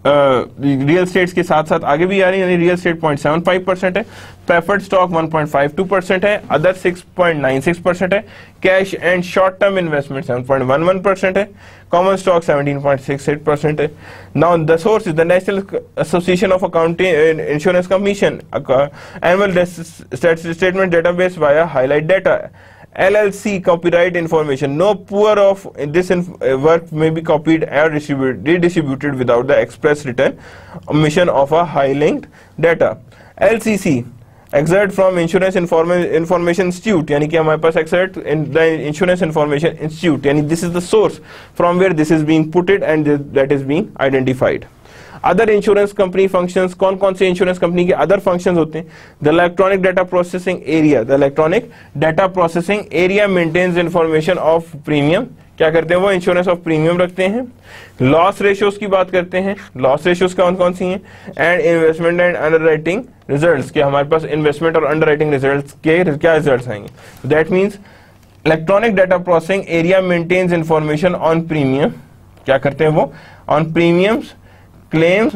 रियल एस्टेट्स के साथ साथ आगे भी आ रही है. Real estate zero point seven five percent है, preferred stock one point five two percent है, other six point nine six percent है, cash and short term investment seven point one one percent है, common stock seventeen point six eight percent है. Now the source is the national association of accounting insurance commission annual statement database via highlight data. L L C copyright information. No poor of this work may be copied or distributed, redistributed without the express written omission of a high-linked data. L C C exert from Insurance Informa Information Institute, यानी कि हमारे पास exert in the Insurance Information Institute, यानी this is the source from where this is being put it and that is being identified. Other insurance company functions, कौन कौन से insurance company के other functions होते हैं? The electronic data processing area, the electronic data processing area maintains information of premium क्या करते हैं वो, इंश्योरेंस ऑफ प्रीमियम रखते हैं। लॉस रेशियोज की बात करते हैं, लॉस रेशियोज कौन कौन सी हैं, and investment and underwriting results, कि हमारे पास इन्वेस्टमेंट और अंडरराइटिंग रिजल्ट्स के क्या रिजल्ट्स आएंगे। That means electronic data processing area maintains information on premium, क्या करते हैं वो, on premiums, claims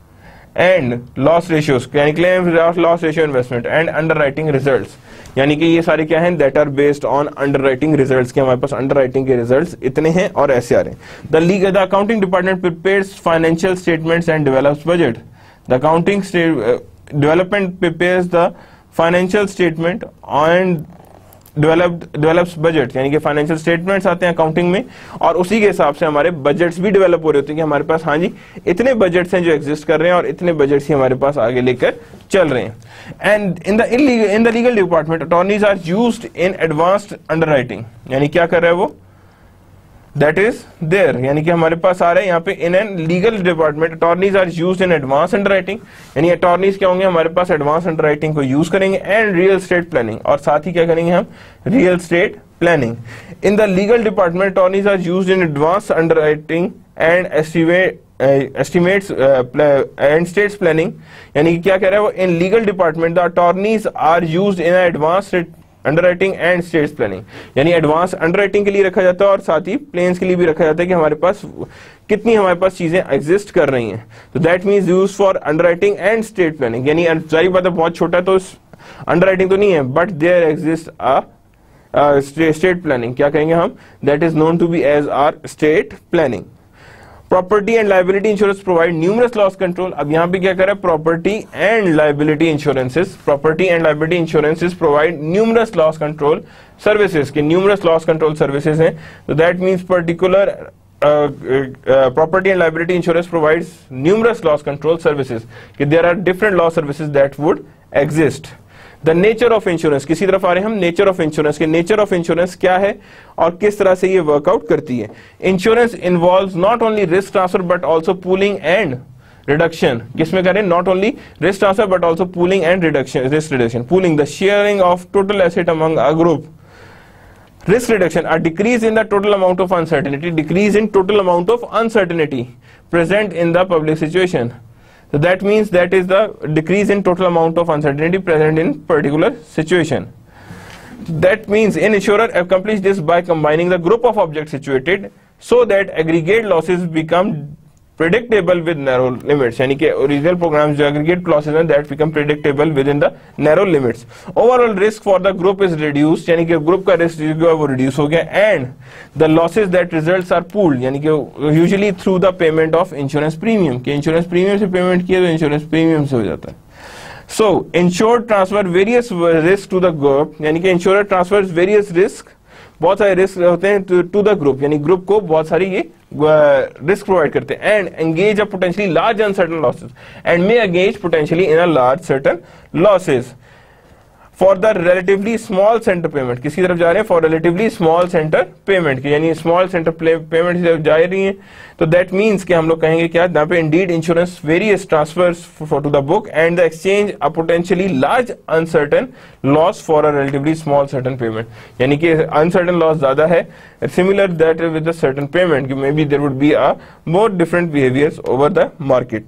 and loss ratios, यानी claims, loss ratio, investment and underwriting results, यानी कि ये सारे क्या हैं, that are based on underwriting results, के हमारे पास अंडरराइटिंग के रिजल्ट्स इतने हैं और ऐसे आ रहे हैं। The legal the accounting department prepares financial statements and develops budget. The accounting development prepares the financial statement and developed develops budget, यानी कि फाइनेंशियल स्टेटमेंट्स आते हैं अकाउंटिंग में और उसी के हिसाब से हमारे बजट्स भी डेवलप हो रहे होते हैं कि हमारे पास हाँ जी इतने बजट्स हैं जो एग्जिस्ट कर रहे हैं और इतने बजट्स ही हमारे पास आगे लेकर चल रहे हैं। And in the in the legal department attorneys are used in advanced underwriting, यानी क्या कर रहा है वो, दैट इज देयर, यानी कि हमारे पास आ रहे हैं यहाँ पे in an legal department attorneys are used in advance underwriting, यानी अटॉर्नीज क्या होंगे, हमारे पास एडवांस अंडरराइटिंग को यूज करेंगे एंड रियल स्टेट प्लानिंग, और साथ ही क्या करेंगे हम, real estate planning. In the legal department attorneys are used in advance underwriting and estimate estimates and estates planning, यानी कि क्या कह रहा है वो, in legal department the attorneys are used in advance underwriting and estates planning, यानी advance underwriting के लिए रखा जाता है और साथ ही प्लेन्स के लिए भी रखा जाता है कि हमारे पास कितनी हमारे पास चीजें एग्जिस्ट कर रही हैं। तो that means use for underwriting and estate planning, यानी जारी बात है बहुत छोटा तो अंडरराइटिंग तो नहीं है but there exist a estate planning, क्या कहेंगे हम, that is known to be as are estate planning. Property and liability insurance provide numerous loss control, अब यहाँ पे क्या कर रहा है, property and liability insurances, property and liability insurances provide numerous loss control services, के न्यूमरस लॉस कंट्रोल सर्विसेज हैं। तो that means particular property and liability insurance provides numerous loss control services, कि there are different law services that would exist. The nature of insurance, किसी तरफ आ रहे हैं हम, नेचर ऑफ इंश्योरेंस के नेचर ऑफ इंश्योरेंस क्या है और किस तरह से ये वर्कआउट करती है। Insurance involves not only risk transfer but also pooling and reduction, किसमें करें, not only risk transfer but also pooling and reduction, risk reduction, pooling the sharing of total asset among a group, risk reduction, a decrease in the total amount of uncertainty, decrease in total amount of uncertainty present in the public situation. So that means that is the decrease in total amount of uncertainty present in particular situation. That means an insurer accomplishes this by combining the group of objects situated so that aggregate losses become predictable with narrow limits, यानी कि original program जो aggregate losses हैं that become predictable within the narrow limits. Overall risk for the group is reduced, यानी कि group का risk जो है वो रिड्यूस हो गया, and the losses that results are pooled, यानी कि usually through the payment of insurance premium, कि इंश्योरेंस प्रीमियम से पेमेंट किया तो इंश्योरेंस प्रीमियम से हो जाता है। So insured transfer various risk to the group, यानी कि इंश्योरर ट्रांसफर्स various risk, बहुत सारे रिस्क होते हैं टू द ग्रुप, यानी ग्रुप को बहुत सारी ये रिस्क प्रोवाइड करते हैं, and engage a potentially large uncertain losses and may engage potentially in a large certain losses for the relatively small certain payment, किसी तरफ जा रहे हैं, for relatively small certain payment की, यानी स्मॉल सेंटर पेमेंट की तरफ जा रही है। तो दैट मींस कि हम लोग कहेंगे क्या, यहाँ पे indeed insurance various transfers for to the book and the exchange a potentially large uncertain loss for a relatively small certain payment, यानी कि अनसर्टेन लॉस ज्यादा है, similar that with the certain payment, may be there would be a more different behaviours over the market.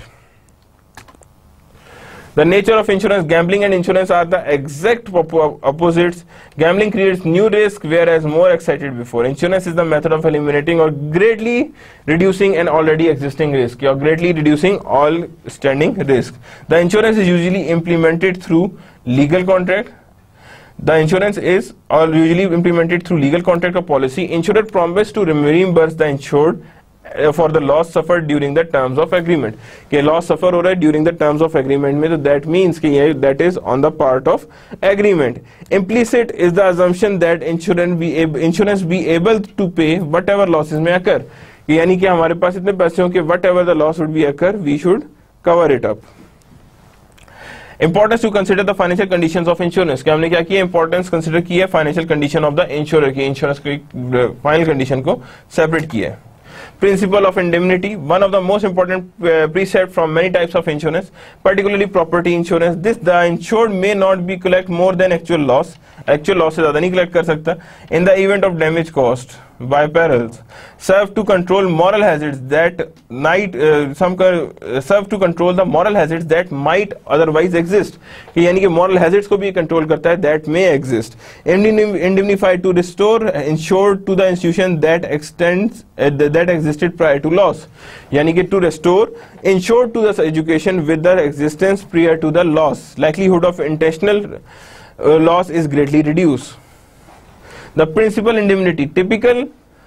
The nature of insurance, gambling and insurance are the exact opposites. Gambling creates new risk, whereas more excited before. Insurance is the method of eliminating or greatly reducing an already existing risk, or greatly reducing all standing risk. The insurance is usually implemented through legal contract. The insurance is all usually implemented through legal contract or policy. Insurer promise to reimburse the insured for the loss suffered during the terms of agreement, कि loss suffer हो रहा है during the terms of agreement में, तो that means कि ये that is on the part of agreement. Implicit is the assumption that insurance be able, insurance be able to pay whatever losses may occur, यानी कि हमारे पास इतने पैसे हों कि whatever the loss would be occur we should cover it up. Importance to consider the financial conditions of insurance, कि हमने क्या किया, importance consider की है financial condition of the insurer, की insurance की final condition को separate किया है। Principle of indemnity, one of the most important uh, precept from many types of insurance, particularly property insurance. This the insured may not be collect more than actual loss. Actual loss से ज़्यादा नहीं collect कर सकता in the event of damage caused by perils, serve to control moral hazards that might uh, some uh, serve to control the moral hazards that might otherwise exist. कि यानी कि moral hazards को भी control करता है that may exist. Indemnify to restore insured to the institution that extends uh, that existed prior to loss. यानी कि to restore insured to the education with the existence prior to the loss. Likelihood of intentional uh, loss is greatly reduced. The principal indemnity typical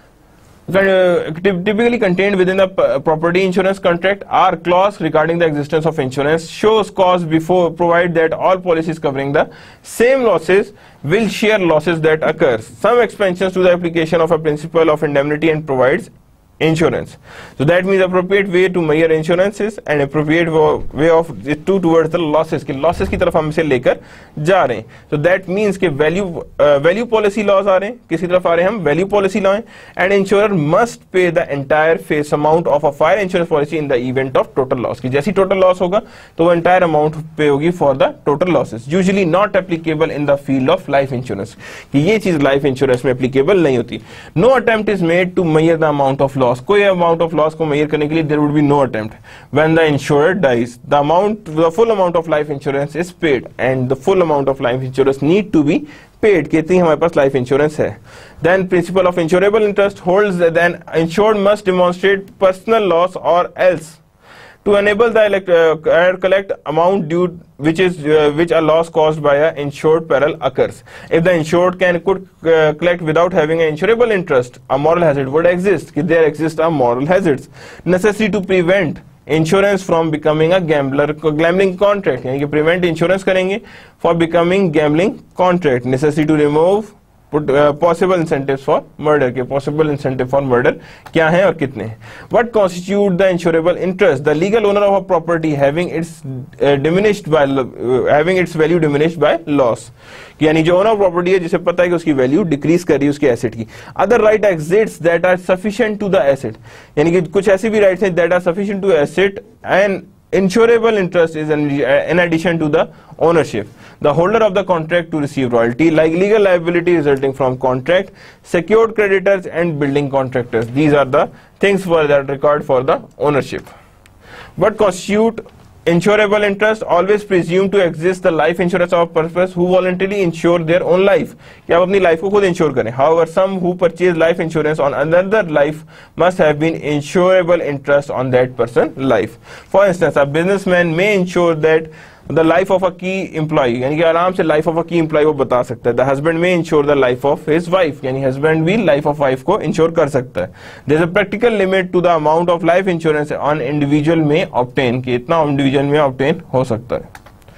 uh, typically contained within the property insurance contract are clause regarding the existence of insurance, shows cause before, provide that all policies covering the same losses will share losses that occurs. Some expansions to the application of a principle of indemnity and provides insurance. So that means appropriate way to measure insurances and appropriate way of it to towards the losses. कि losses की तरफ हम इसे लेकर जा रहे हैं. So that means कि value uh, value policy laws आ रहे हैं. किसी तरफ आ रहे हैं हम value policy law हैं. And insurer must pay the entire face amount of a fire insurance policy in the event of total loss. कि जैसी total loss होगा तो वो entire amount pay होगी for the total losses. Usually not applicable in the field of life insurance. कि ये चीज life insurance में applicable नहीं होती. No attempt is made to measure the amount of loss. कोई amount of loss को measure करने के लिए there would be no attempt. When the insurer dies, the amount, the full amount of life insurance is paid, and the full amount of life insurance need to be paid. कितनी हमारे पास life insurance है. Then principle of insurable interest holds that then insured must demonstrate personal loss or else to enable the elect, uh, collect amount due which is uh, which a loss caused by a insured peril occurs. If the insured can could uh, collect without having an insurable interest, a moral hazard would exist. There exist a moral hazards. Necessary to prevent insurance from becoming a gambler gambling contract. यानी कि prevent insurance करेंगे for becoming gambling contract. Necessary to remove put uh, possible incentives for murder. के possible incentive for murder क्या हैं और कितने हैं. What constitute the insurable interest? The legal owner of a property having its uh, diminished by uh, having its value diminished by loss. यानी जो owner of property है जिसे पता है कि उसकी value decrease कर रही है उसके asset की. Other right exits that are sufficient to the asset. यानी कि कुछ ऐसे भी rights हैं that are sufficient to asset and insurable interest is in, uh, in addition to the ownership. The holder of the contract to receive royalty, like legal liability resulting from contract, secured creditors and building contractors. These are the things for that record for the ownership. What constitute insurable interest? Always presume to exist the life insurance of a purpose who voluntarily insure their own life. कि आप अपनी life को खुद insure करें. However, some who purchase life insurance on another life must have been insurable interest on that person's life. For instance, a businessman may insure that the life of a key employee, यानी कि आराम से life of a key employee वो बता सकता है. The husband may insure the life of his wife, यानी husband भी life of wife को insure कर सकता है. There is a practical limit to the amount of life insurance an individual may obtain, कि इतना individual में obtain हो सकता है.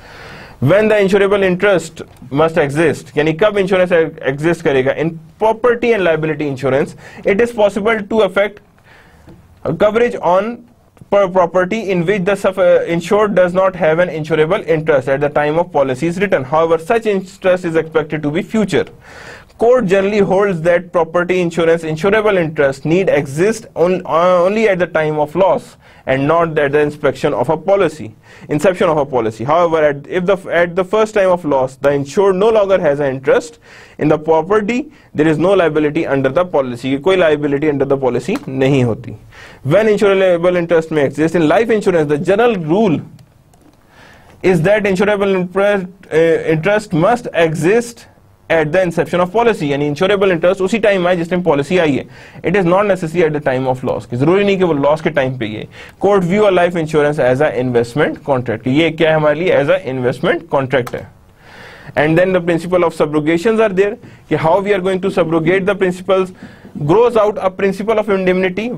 When the insurable interest must exist, यानी कब insurance exist करेगा? In property and liability insurance, it is possible to affect coverage on per property in which the uh, insured does not have an insurable interest at the time of policy is written. However, such interest is expected to be future. Court generally holds that property insurance insurable interest need exist on, uh, only at the time of loss and not at the inspection of a policy, inception of a policy. However, at, if the, at the first time of loss, the insured no longer has an interest in the property, there is no liability under the policy. कोई liability under the policy नहीं होती. When insurable interest may exist in life insurance, the general rule is that insurable interest, uh, interest must exist at the inception of policy. यानी insurable interest उसी time आए जिस time policy आई है. It is not necessary at the time of loss. कि जरूरी नहीं कि वो लॉस के टाइम पे ये. Court view a life insurance as a investment contract. ये क्या है हमारे लिए? As a investment contract है. And then the principle of subrogations are there. कि how we are going to subrogate the principles grows out a principle of indemnity.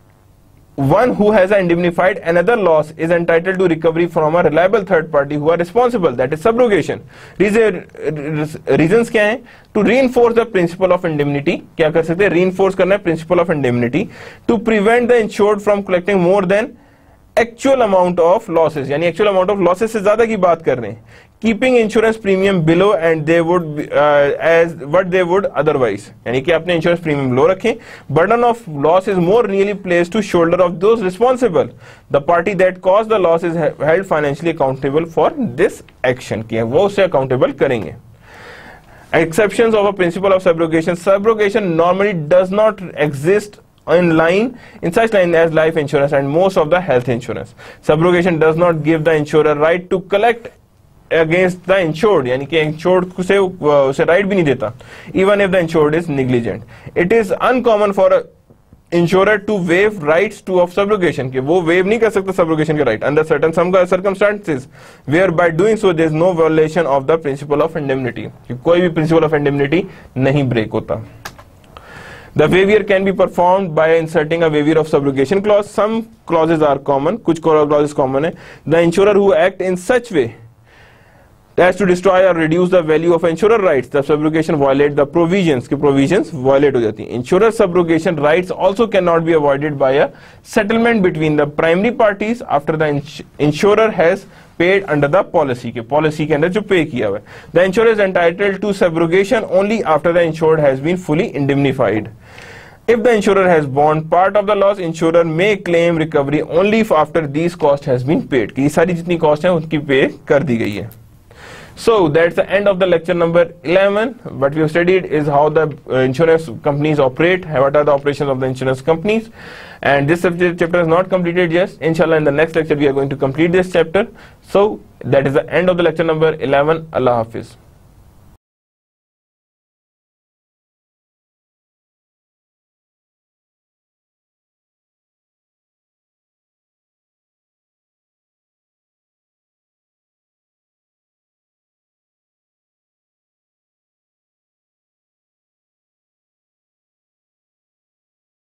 One who has indemnified another loss is entitled to recovery from a reliable third party who are responsible. That is subrogation. Reason, reasons क्या हैं? To reinforce the principle of indemnity. क्या कर सकते हैं? Reinforce करना है principle of indemnity. To prevent the insured from collecting more than actual amount of losses. यानी actual amount of losses से ज़्यादा की बात कर रहे हैं. Keeping insurance premium below and they would uh, as what they would otherwise. यानी कि अपने insurance premium low रखें. Burden of loss is more really placed to shoulder of those responsible. The party that caused the loss is held financially accountable for this action. कि वो उसे accountable करेंगे. Exceptions of a principle of subrogation. Subrogation normally does not exist in line in such line as life insurance and most of the health insurance. Subrogation does not give the insurer right to collect against the insured, यानी कि insured से उसे right भी नहीं देता, even if the insured is negligent. It is uncommon for a insurer to waive rights to of subrogation, कि वो waive नहीं कर सकता subrogation के right under certain some circumstances, where by doing so there is no violation of the principle of indemnity, कि कोई भी principle of indemnity नहीं break होता. The waiver can be performed by inserting a waiver of subrogation clause. Some clauses are common, कुछ clauses common है. The insurer who act in such way as to destroy or reduce the value of insurer rights, the subrogation violate the provisions, कि provisions violate हो जाती हैं. Insurer subrogation rights also cannot be avoided by a settlement between the primary parties after the ins insurer has paid under the policy, के policy के अंदर जो pay किया हुआ है. The insurer is entitled to subrogation only after the insured has been fully indemnified. If the insurer has borne part of the loss, insurer may claim recovery only if after these cost has been paid. कि ये सारी जितनी cost है उनकी pay कर दी गई है. So that's the end of the lecture number eleven. What we have studied is how the uh, insurance companies operate, what are the operations of the insurance companies, and this subject chapter is not completed yet. Inshallah, in the next lecture we are going to complete this chapter. So that is the end of the lecture number eleven. Allah Hafiz.